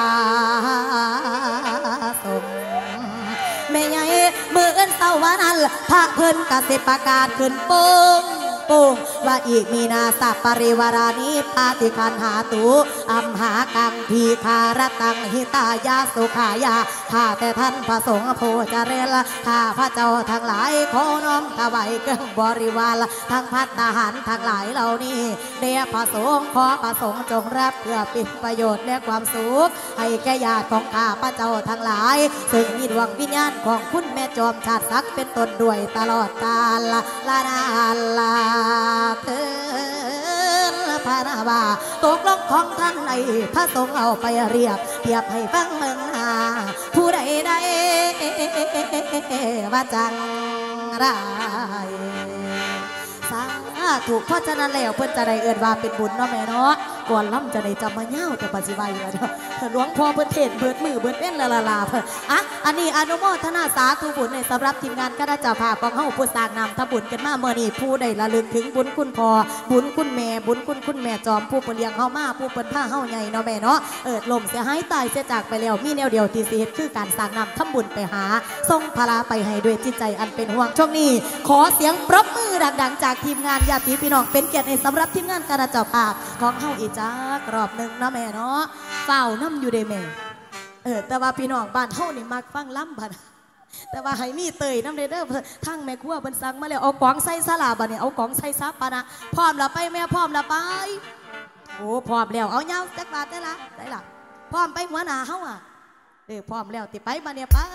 สงฆ์แม่ใหญ่มือเอิ้นเศร้าวันนั้นพระเพิ่นกสิประกาศขึ้นโป่งโป่งว่าอีกมีนาสัปปริวารานิปาติคันหาตุอัมหากังพีคารตังหิตายาสุขายาข้าแต่ท่านพระสงฆ์ผู้เจริญข้าพระเจ้าทั้งหลายขอน้อมถวายเครื่องบริวารทั้งภัตตาหารทั้งหลายเหล่านี้เดชพระสงฆ์ขอพระสงฆ์จงรับเพื่อเป็นประโยชน์และความสุขให้แก่ญาติของข้าพระเจ้าทั้งหลายซึ่งมีดวงวิญญาณของคุณแม่จอมชาติศักดิ์เป็นต้นด้วยตลอดกาลละนานละเกินพระนาว่าตกลงของท่านในพระสงฆ์เอาไปเรียบเปรียบให้ฟังเมืองนาผู้ใดใดว่าจังไรสาถูกเพราะฉะนั้นแล้วเพิ่นจะได้เอิ้นว่าเป็นบุญเนาะแม่เนาะก่อนล่ำจะได้จำมาเง่าแต่ปัจจุบันแล้วเนาะหลวงพ่อเพิ่นเทศเบิดมือเบิดเว้นละละลาเพิ่นอ่ะอันนี้อนุโมทนาสาธุบุญในสำหรับทีมงานคณะเจ้าภาพของเฮาผู้สร้างนำทำบุญกันมาเมื่อนี้ผู้ได้ระลึกถึงบุญคุณพ่อบุญคุณแม่บุญคุณคุณแม่จอมผู้เลี้ยงเฮามาผู้เปิ้นพาเฮาใหญ่เนาะแม่เนาะเอิดลมเสียหายตายเสียจากไปแล้วมีแนวเดียวที่สิเฮ็ดคือการสร้างนำทำบุญไปหาส่งพลาไปให้ด้วยจิตใจอันเป็นห่วงช่วงนี้ขอเสียงปรบมือดังๆจากทีมงานญาติพี่น้องเป็นเกียรติในสำหรับทีมงานคณะเจ้าภาพของเฮาอีจ้ากรอบหนึ่งเนาะแม่เนาะเฝ้าน้ำอยู่เด้แม่เออแต่ว่าพี่น้องบ้านเฮานี่มักฟังล้ำบัดแต่ว่าให้มีเตยน้ำเด้อทั้งแม่ครัวเพิ่นสั่งมาแล้วเอากล่องใส่สลาบัดนี้เอากล่องใส่ซับปะนะพร้อมละไปแม่พร้อมละไปโอ้พร้อมแล้วเอาเงาจักบาทได้ละได้ละพร้อมไปหัวหน้าเฮาอ่ะเด้อพร้อมแล้วติไปบัดเนี่ยไป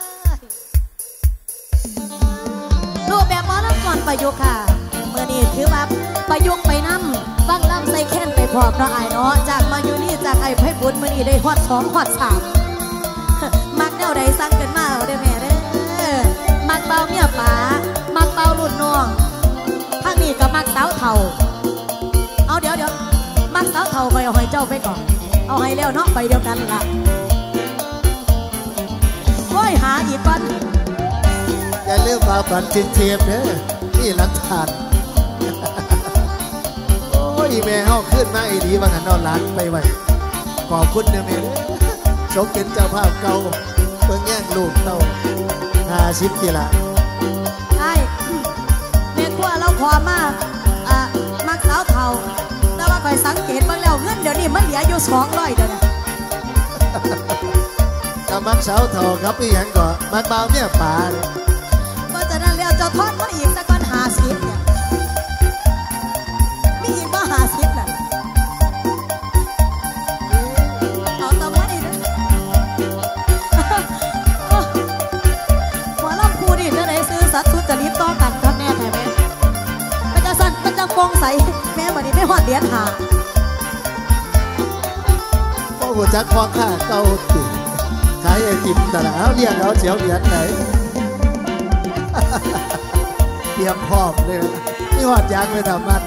รูปแบบหมอลำก่อนประยุกต์ค่ะเมื่อนี้คือว่าประยุกต์ไปน้ำฟังลำใส่แค้นไปพร้อมเนาะไอ้เนาะจากมาอยู่นี่จากไอ้ไพ่บุญเมื่อนี้ได้ฮอดสองฮอดสามมักแนวใดสั่งกันมาเอาได้แม่เด้อมักเบาเมียป๋ามักเบารุ่นน้องทางนี้ก็มักสาวเท่าเอาเดี๋ยวเดี๋ยวมักสาวเท่าไปเอาให้เจ้าไปก่อนเอาให้แล้วเนาะไปเดียวกันล่ะโอ้ยหาอีกก่อน
อย่าลืมมาบัตรจินเทียมเด้อนี่หลักฐานโอ้ยแม่เฮาขึ้นมาไอ้ดีว่าหันนอนร้านไปไว้ขอบคุณเนี่ยแม่สมเป็นเจ้าภาพเก่าเพิ่งแย่งลูกเต้าหาชิปกี่ละ
ใช่แม่ครัวเราพอมากอ่ะมักสาวเท่าแต่ว่าคอยสังเกตบ้างแล้วเงินเดี๋ยวนี้มันเหลืออยู่สองร้อยเดี๋ยวนี้
เจ้ามักสาวเท่าครับพี่ยังก็มักเบาเนี่ยป่าเลย
เพราะฉะนั้นแล้วเจ้าทอดมาอีกสักก้อนหาสิบเนี่ยมีอีกบ่หาสิบแหละเอาตะวันอีกนะหัวลำพูนี่จะได้ซื้อสัตว์สุจริตต่อกันครับแม่แม่แม่เป็นจะสั่นเป็นจะฟองใสแม่บัดนี้ไม่หอดเดียนหา
ก็หัวจักคล้องข้าเก้าติขายไอติมแต่ละเอาเรียกเอาเจียวเหรียญไหนเตรียมพร้อมเลยนี่หอดยางไปทำมัน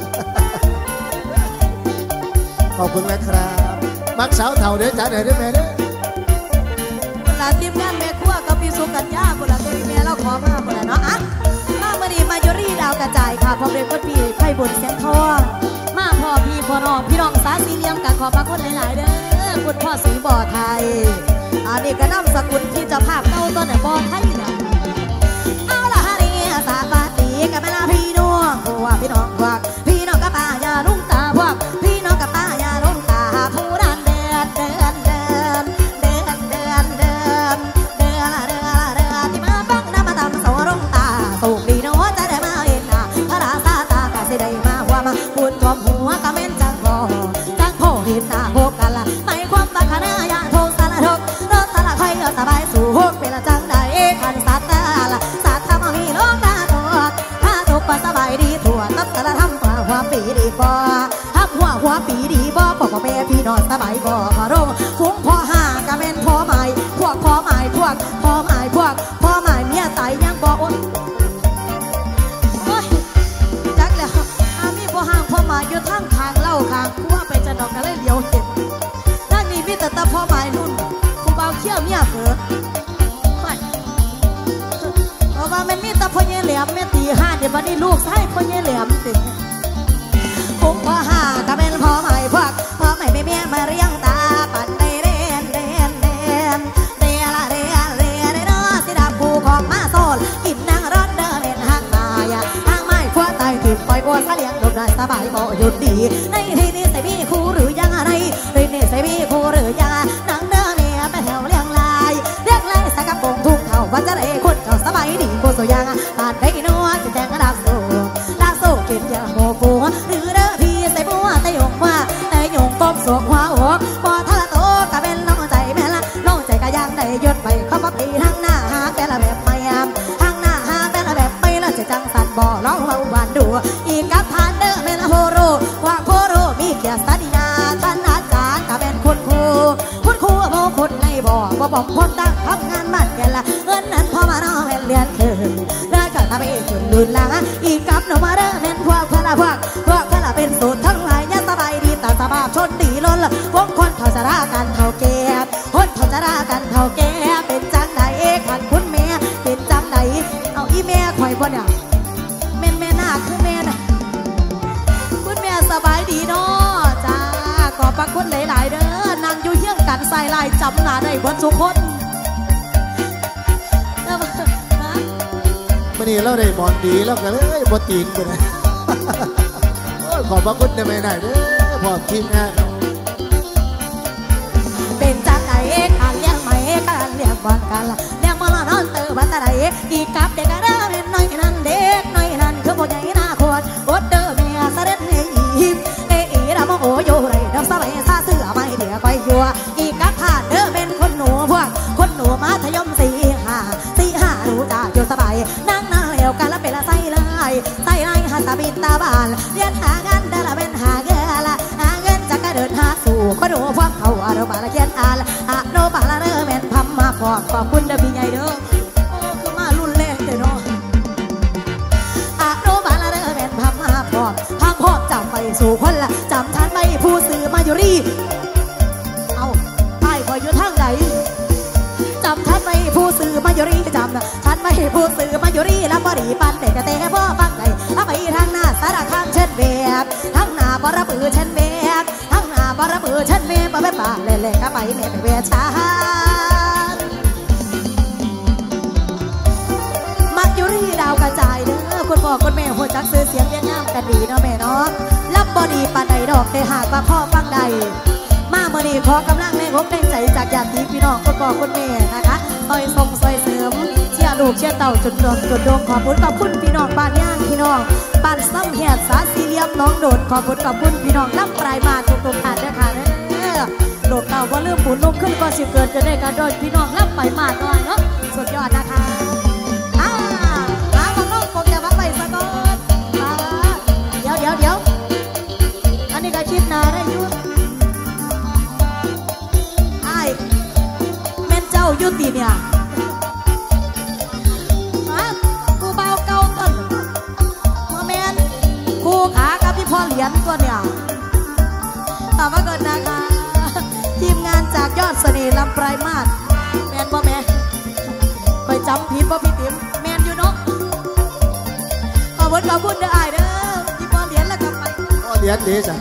ขอบคุณนะครับมักสาวเท่าเด้อจ้าเด้อเด้อแม่เด้อ
คนละทีมงานแม่ครัวกับพี่สุกัญญาคนละตัวแม่เราขอมาคนละเนาะอ่ะมาเมื่อนี้มาโยรี่ดาวกระจายค่ะพร้อมเรียนคนพี่ไพ่บุญเสียงทองมาพ่อพี่พ่อน้องพี่น้องสาสีเลี้ยงกันขอบพระคุณหลายๆเด้อคุณพ่อสีบ่อไทยอันนี้ก็นำสกุลที่จะภาพเต้าต้นบ่อไทยนะเอาละฮะนี่สาบาตีกับแม่ลาพี่น้องพวกพี่น้องพวกพี่น้องกับป้ายาลุงตาพวกพี่น้องกับป้ายาลุงตาผู้ดันเดินเดินเดินเดินเดินเดินเดินละเดินละเดินที่มาฟังน้ำมาตำโซลุงตาสุขดีน้อจะได้มาเห็นหน้าพระราชาตากะสิได้มาหัวมาพูดความหัวกะเม้นจังพอจังพอเห็นหน้าพบกันละไม่ความตาขนาอยากโทสารทกรถตาละใครสบายสู่หกเป็นจังได้ขันสัตตาละสัตตามามีโลกตาตัวถ้าทุกข์สบายดีทั่วตับตะละทำกว่าหัวปีดีกว่าทับหัวหัวปีดีบ่ปกแม่พี่นอนสบายบ่พอรุ่งฟุ้งพอห่ากะเม้นพอใหม่พวกพอใหม่พวกพอใหม่พวกพอใหม่เมียตายยังบ่อ้นจักแล้วอามีพอห่างพอใหม่อยู่ทั้งทางเล่าทางคั่วไปจะนอนกันเลยเลี้ยวเห็นนั่นนี่มีแต่ตาพอใหม่นุ่นผู้เบาเขี้ยวเมียเผือไม่เพราะว่ามันมีแต่พ่อเยี่ยแหลมแม่ตีห้าเดี๋ยววันนี้ลูกใช่พ่อเยี่ยแหลมติฟุ้งพอห่ากะเม้นพอใหม่พวกพอใหม่ไม่เมียมาเรียงตาปั่นเดนเดนเดนเดนละเดนเดนเดนสิดาผูของมาโซลกินนางรถเดินเห็นห้างมายาห้างไม้ขั้วไตติดปล่อยบัวเสลียงหลบได้สบายบ่หยุดดีในที่นี้ใส่มีคู่หรือยังอะไรในนี้ใส่มีคู่หรือยังนางเดินเมียไปแถวเลี้ยงลายเลี้ยงลายสักกระโปรงทุ่งเท่าวันจะได้คนเก่าสบายดีโบสยังปาดได้นัวจะแจงดักโซ่ดักโซ่กินยาโมฟูหรือเด้อพี่ใส่บัวแต่ยงว่าแต่ยงก้มสวกหัวอกบ่ทะละโตกะเป็นน้องใจแม่ละน้องใจกะยังได้ยศไปเข้ามาปีทางหน้าหาแต่ละแบบไม่ยามทางหน้าหาแต่ละแบบไม่ละจะจังสันบ่ร้องเฮาหวานดูอีกกับทานเด้อแม่ละโฮโรว่าโคโรมีเกียรติสัญญาท่านอาจารย์กะเป็นคุณครูคุณครูโมคนในบ่บ่บอกคนตั้งทำงานบ้านแกละเงินนั้นพอมาน้องแม่เรียนคืนแล้วก็ทำให้จนลืนลาอีกกับน้องมาเด้อแม่นพวกพละพวกพวกพละเป็นสูตรทั้งหลายเนี่ยสบายดีแต่สบายชนดีล้นละวงคนเท่าจะรากันเท่าแก่คนเท่าจะรากันเท่าแก่เป็นจังใดขันคุณแม่เป็นจังใดเอาอีแม่คอยบ่เนี่ยแม่แม่หน้าคือแม่นะคุณแม่สบายดีเนาะจ้าขอบพระคุณหลายๆเด้อนางอยู่เยี่ยงกันใส่ลายจำหน้าได้บนสุขคน
วันนี้เราได้บอลดีแล้วกันเลยบอตีนไปเลยขอบพระคุณในแม่ไหนเด้อพอทีมงาน
เป็นจากไหนการเลี้ยงไหมการเลี้ยงบอลกันละเลี้ยงบอลนอนเตอบันตะไดอีกับเด็กกระด้างน้อยนั่นเด็กน้อยนั่นคือผู้ใหญ่หน้าขวดอดเด้อเมียเสด็จเฮียเออีระมโอโยไรดอกสบายซาเสือไม่เดี๋ยวไปยัวอีกับผ่านเด้อเป็นคนหนูพวกคนหนูมัธยมสี่ห้าสี่ห้ารู้จักอยู่สบายนั่งนั่งเลี้ยวกันแล้วเป็นละไส้เลยไส้ไรหันตาบินตาบานเรียนหางานเด้อละเป็นหาเงินละหาเงินจะกระเดินหาสู่คนหนูพวกเขาอารมณ์ละเกียนอาละอาโนบาละเด้อแม่นพัมมาขอบขอบคุณเด้อพี่ใหญ่เด้อโอ้คือมารุ่นแรกเลยเนาะอาโนบาละเด้อแม่นพัมมาขอบพังขอบจำไปสู่คนละจำฉันไปผู้สื่อมาอยู่รีเอาไอ้คอยอยู่ทางไหนจำฉันไม่ผู้สื่อมาอยู่รีจำฉันไม่ผู้สื่อมาอยู่รีแล้วบริปันเด็กกะเตะพ่อฟังใจถ้าไปทางหน้าสารคามเช่นแบบทางหน้าบระบือเช่นแบบทางหน้าบระบือเช่นแบบไปป่าเล่นๆก็ไปแม่ไปเวชามาอยู่รีดาวกระจายเด้อคุณพ่อคุณแม่หัวจักซื้อเสียงเรียงงามกันดีเนาะแม่เนาะรับบอดีปานใดดอกแต่หากว่าพ่อฟังใดมาเมื่อนี้ขอกำลังแรงอกแรงใจจากญาติพี่น้องคนพ่อคนแม่นะคะซอยทรงซอยเสริมเชียร์ลูกเชียร์เต่าจุดดวงจุดดวงขอบคุณขอบคุณพี่น้องบ้านย่างพี่น้องบ้านซ้ำแหดสาสี่เหลี่ยมน้องโดดขอบคุณขอบคุณพี่น้องล่ำปลายมาทุกทุกท่านด้วยค่ะเด้อโดดเต่าว่าเริ่มหมุนลงขึ้นก็สิเกิดจะได้การโดนพี่น้องล่ำปลายมาหน่อยเนาะสุดยอดนะคะอ่าหาของน้องคงจะมาไปสักก่อนเดี๋ยวเดี๋ยวเดี๋ยวอันนี้ก็คิดนาได้ยุ่ไอ้แม่นเจ้ายุติเนี่ยครูเบาเก่าต้นมาแม่นครูขากับพี่พ่อเหรียญตัวเนี่ยต่อมาเกิดนะคะทีมงานจากยอดเสน่ห์ลำปลายมาศแม่นบ่แม่คอยจำผิดบ่พี่ติ๋มแม่นอยู่เนาะขอบคุณขอบคุณเด้อไอ้เด้อพี่พ่อเหรียญแล้วกันไป
พ่อเหรียญดีจ้ะ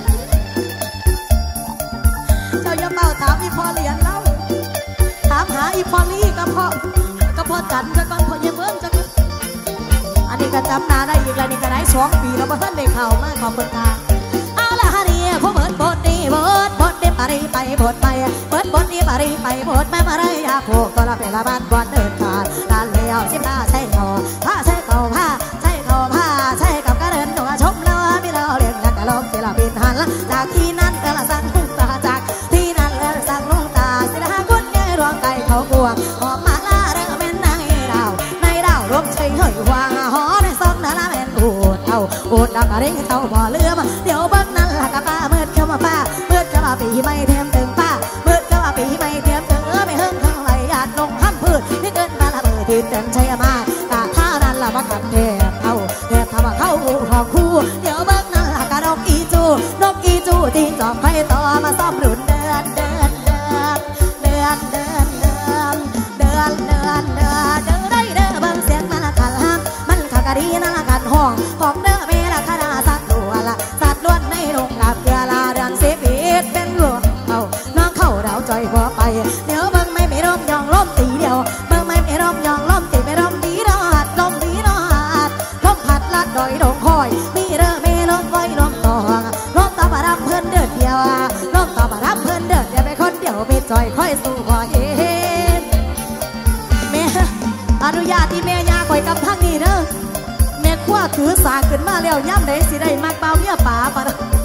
เจ้าอย่าเป่าถามพี่พ่อเหรียญแล้วถามหาอีพอลี่ก็พ่อก็พ่อจันจะก่อนพ่อเยี่ยมเบิ้งจะอันนี้ก็จำนาได้อีกแล้วนี่ก็ได้สองปีแล้วเพิ่นได้ข่าวมากขอบคุณค่ะเอาละฮะนี่พวกเบิร์ดบดดีบดบดดีปารีไปบดไปเบิร์ดบดดีปารีไปบดไม่มาได้ยาโผล่ก็ละเป็นละบ้านบอลเดินขาดลานเลี้ยวสิบห้าใช่เขาผ้าใช่เขาผ้าใช่เขาผ้าใช่กับกระเดินหนูชมแล้วมีเราเลี้ยงกันกะลมศิลปินหันละจากที่นั้นก็ละสั่งพุ่งตาจากที่นั้นแล้วสั่งลุงตาศิลากุนแก่รวงไก่เขากวงหอมมาลาเรื่องแม่นในดาวในดาวรบใช้เหยวางหอในซอกนาละแม่นอูดเท่าอูดดักอะไรเท่าบ่อเรือมาเดี๋ยวเบิ้งนั่นละกับป้าเมื่อเข้ามาป้าเมื่อเข้ามาปีไม่เทียมตึงป้าเมื่อเข้ามาปีไม่เทียมตึงเออไม่เฮิ่งทั้งไหลหยาดลงห้ำพืชนี่เกินมาละเบอร์ที่เดินใช้มาตาท่านั้นละมากันแทบเท่าแทบทำว่าเข้าหอกคู่เดี๋ยวเบิ้งนั่นละกับนกอีจูนกอีจูที่จอบไข่ต่อมาซ้อมรุ่นเดินเดินเดินเดินเดินเดินเดินเดินเดินเดินได้เดินเบิ้งเสียงมันละขันห้ามมันขากะดีนั่นละกันห้องของเดินเมละขนาสัตว์ล้วนละสัตว์ล้วนในโรงกับเกลือลาเดือนเสียปีดเป็นหลวงเอาน้องเข้าดาวจอยพอไปเดี๋ยวเบิ้งไม่ไม่ร่มยองล้มตีเดียวเบิ้งไม่ไม่ร่มยองล้มตีไม่ร่มดีรอดลมดีรอดลมพัดลัดดอยดงคอยมีเรือเมลมไว้ลมตองลมตาบารับเพื่อนเดินเดียวลมตาบารับเพื่อนเดินเดียวไปคนเดียวไปจอยค่อยสู้พอเองแม่อนุญาตที่แม่ยาคอยกำทั้งนี้เด้อแม่ขั้วถือสากขึ้นมาแล้วย่ำไหนสิได้มากเปล่าเมียป๋าปะ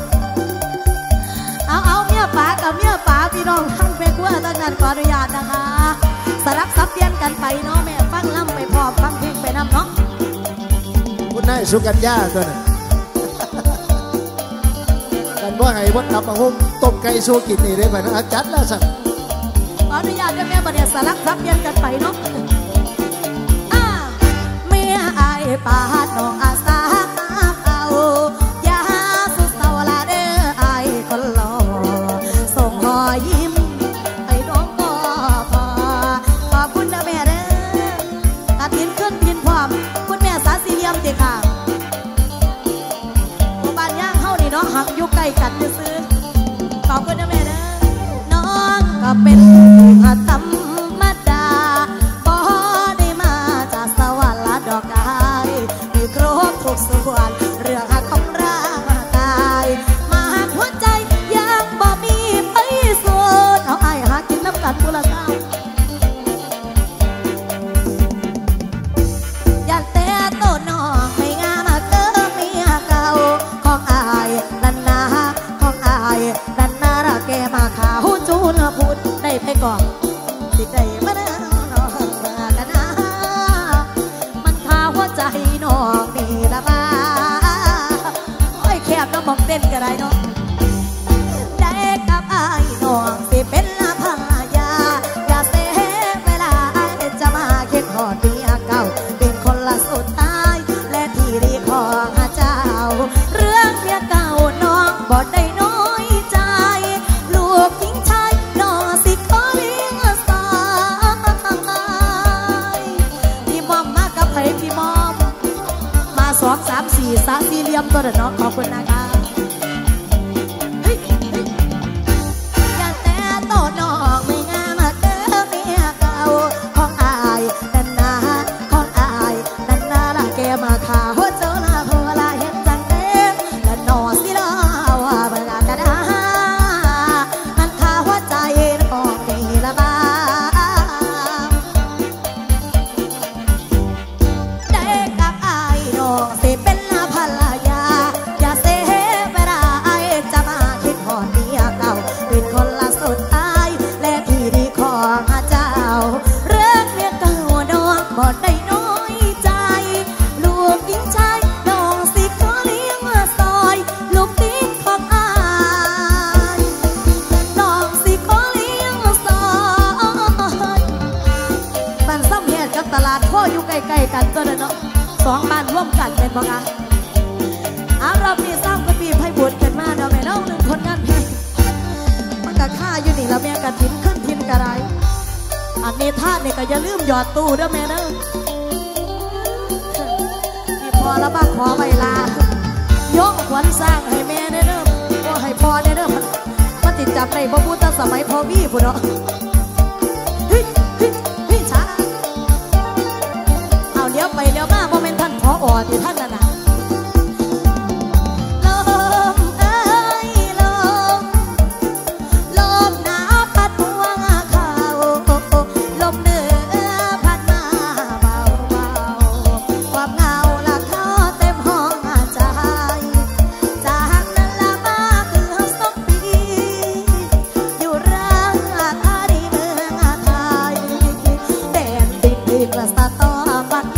เอาเอาเมียป๋ากับเมียป๋าพี่น้องทั้งแม่ขั้วตั้งนั้นขออนุญาตนะคะสลับซับเปลี่ยนกันไปเนาะแม่ฟังล่ำไปพร้อมฟังเพลงไปนำเนาะ
คุณนายสุกัญญาตัวน่ะกันว่าไงวัดตับมาหุ้มต้มไก่สู้กินนี่ได้ไหมนะจัดแล้วสั่ง
ขออนุญาตด้วยแม่บัดเนี่ยสลับซับเปลี่ยนกันไปเนาะเมียไอ้ป่าน้องอาสาเอายาสุดเศร้าละเด้อไอ้คนหล่อส่งรอยยิ้มไอ้น้องก็พอขอบคุณนะแม่เด้อตัดหินขึ้นพินพร้อมคุณแม่สาสี่เหลี่ยมติค่ะบ้านย่างเฮานี่เนาะหักอยู่ใกล้กันซื้อขอบคุณนะแม่เด้อน้องก็เป็นหัดธรรมดาพอได้มาจากสวรรค์ละดอกกายมีครบทุกส่วนเรื่องหักของร่างกายมาหักหัวใจยังบ่มีไปส่วนเอาไอ้หากินน้ำกันบุละเศร้าอย่าแต่โตน้องไม่งามเกินเมียเก่าของอายนันนาของอายนันนาระแกมาขาวจูนพูดได้ไปก่อนติดใจมาเด้อน้องกันนะมันพาหัวใจน้องนี่ละบ้าโอ้ยแคบน้องมองเต้นก็ได้เนาะได้กับอายน้องสิเป็นละภรรยาอย่าเสียเวลาอายจะมาเคียงข้อเมียเก่าเป็นคนละสุดท้ายและที่รีของเจ้าเรื่องเมียเก่าน้องบ่ได้น้อยใจลูกหญิงชายน้องสิขอเลี้ยงสายพี่มอมมากับไผพี่มอมมาสองสามสี่สามสี่เหลี่ยมตัวเด็ดน้องขอบคุณนะคะอย่าแต่โตน้องไม่งามเกินเมียเก่าของอายนันนาของอายนันนาละแกมาขาหัวเจ้าละหัวละเห็นจังเด้และนอสิละว่าเมื่อกันนะมันขาหัวกันตัวเนาะสองบ้านร่วมกันเป็นบ่คะอารอบนี้สร้างกระปีไพ่บุญกันมาเนาะแม่เนาะหนึ่งคนงานเพลงมันก็ฆ่าอยู่นี่แล้วแม่กระถิ่นขึ้นทินกระไรอันนี้ท่าเนี่ยก็อย่าลืมหยอดตู้เด้อแม่เนาะที่พอแล้วบ้างขอเวลายกขวัญสร้างให้แม่เด้อก็ให้พอเด้อมันมันติดจับในพระพุทธสมัยพ่อวี่พุ่นเนาะเดี๋ยวไปเดี๋ยวมาโมเมนต์ท่านพออที่ท่านน่ะนะลมเอ้ยลมลมหนาวพัดพวงเขาลมเหนือพัดมาเบาเบาความเหงาละเขาเต็มห้องใจจากนั้นละมาคือสองปีอยู่รังอาดีเมืองไทยแดนติดดินละสะตอบัด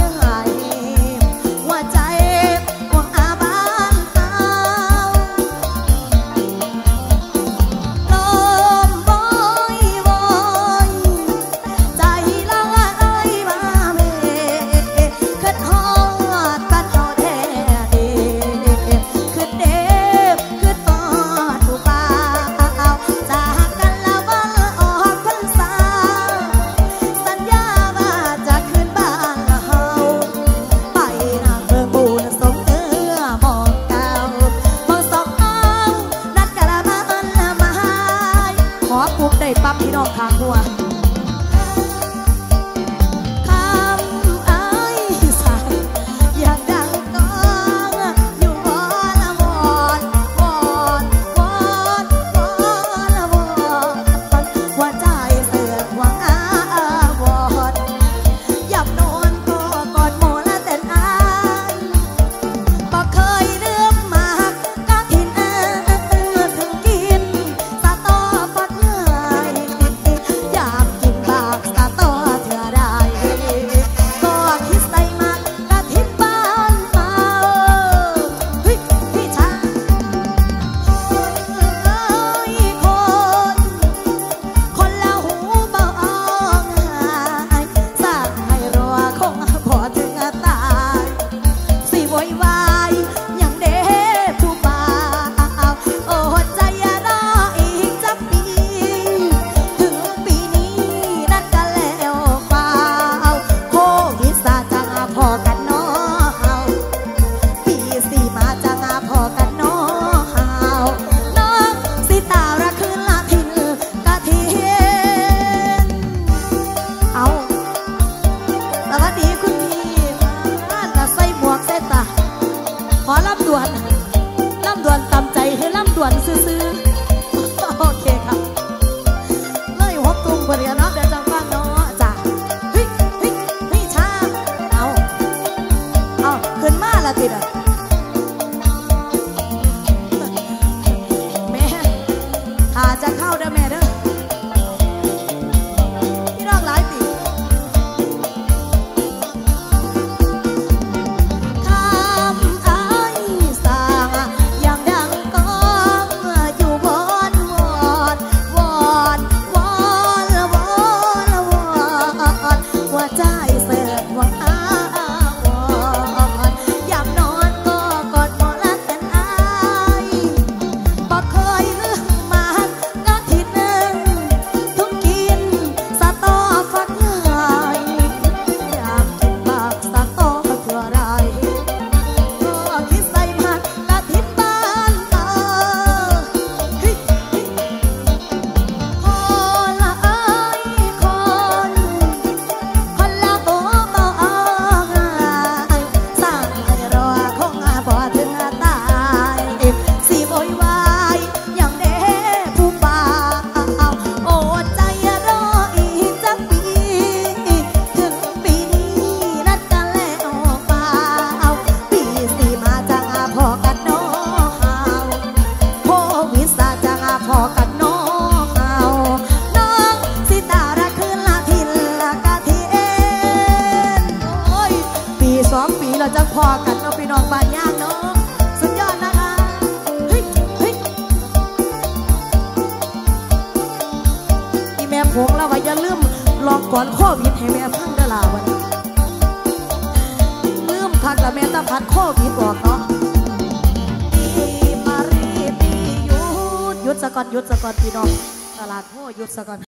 ปั๊บพี่น้องข้างหัวคำไอ้สายอยากดังก้องอยู่วอนวอนวอนวอนวอนวอนหัวใจเสื่อมหวังอาวรหยับนอนก็กอดหมอละแต่อายบ่เคยเลือกมากก็ทินเออถึงกินสะตอฟัดเงยอยากกินบากสะตอเถื่อได้ก็คิดใส่มากกะทินบ้านมาเฮ้ยพี่ชายเอ้ยคนคนละหูบ่อายสร้างให้รอคงพอถึงตายสิโวยวายยังเด้ผู้บ่าวโอ้ใจรออีกจักปีถึงปีนี้นัดกันแล้วเปล่าโควิดซาจังพอกันเนาะเฮาปีสี่มาจังพอกันเนาะเฮาน้องสิตาระคืนละทินกะเทียนเอาสวัสดีคุณพี่บ้านใส่หมวกใส่ตาขอลำดวนลำดวนตำใจให้ลำดวนซื่อๆโอเคครับเลยหัวตุ้งเปลี่ยนเนาะเดี๋ยวจังฟังเนาะจ้ะเฮ้ยเฮ้ยนี่ชาเอาเอาขึ้นมาละติดอ่ะแม่ถ้าจะเข้าเด้อแม่เด้อพี่น้องหลายติคำไอ้สางอย่างดังก้องอยู่วอนวอนวอนวอนวอนวอนหัวใจเสื่อมหวังอาวรอยากนอนก็กอดหมอละแต่อายบ่เคยลืมมันก็ทิศหนึ่งทุกกินสะตอฟักง่ายอยากกินบากสะตอเถื่อไรก็คิดใส่มันกะทิศบ้านเออเฮ้ยคนละเอ้ยคนคนละโอ้บ่อายสร้างให้รอคงบ่ถึงตายสิโวยวายยังเด้ผู้บ่าวโอ้ใจรออีกจักปีถึงปีนี้นัดกันแล้วเปล่าปีสี่มาจังพอกันเนาะเฮาโควิดซาจังพอกันเนาะเฮาน้องสิตาระคืนละทินละกะเทียนโอ้ยปีสองปีเราจะพอกันเนาะพี่น้องบ้านย่างเนาะสุดยอดนะคะเฮ้ยเฮ้ยอีแม่ผงแล้วว่าอย่าลืมลองก่อนโควิดให้แม่ฟังเด้อล่ะวันนี้กละแม่ตาพัดโควิดออกเนาะปีมารีปีหยุดหยุดสะก่อนหยุดสะก่อนพี่น้องตลาดโพหยุดสะก่อน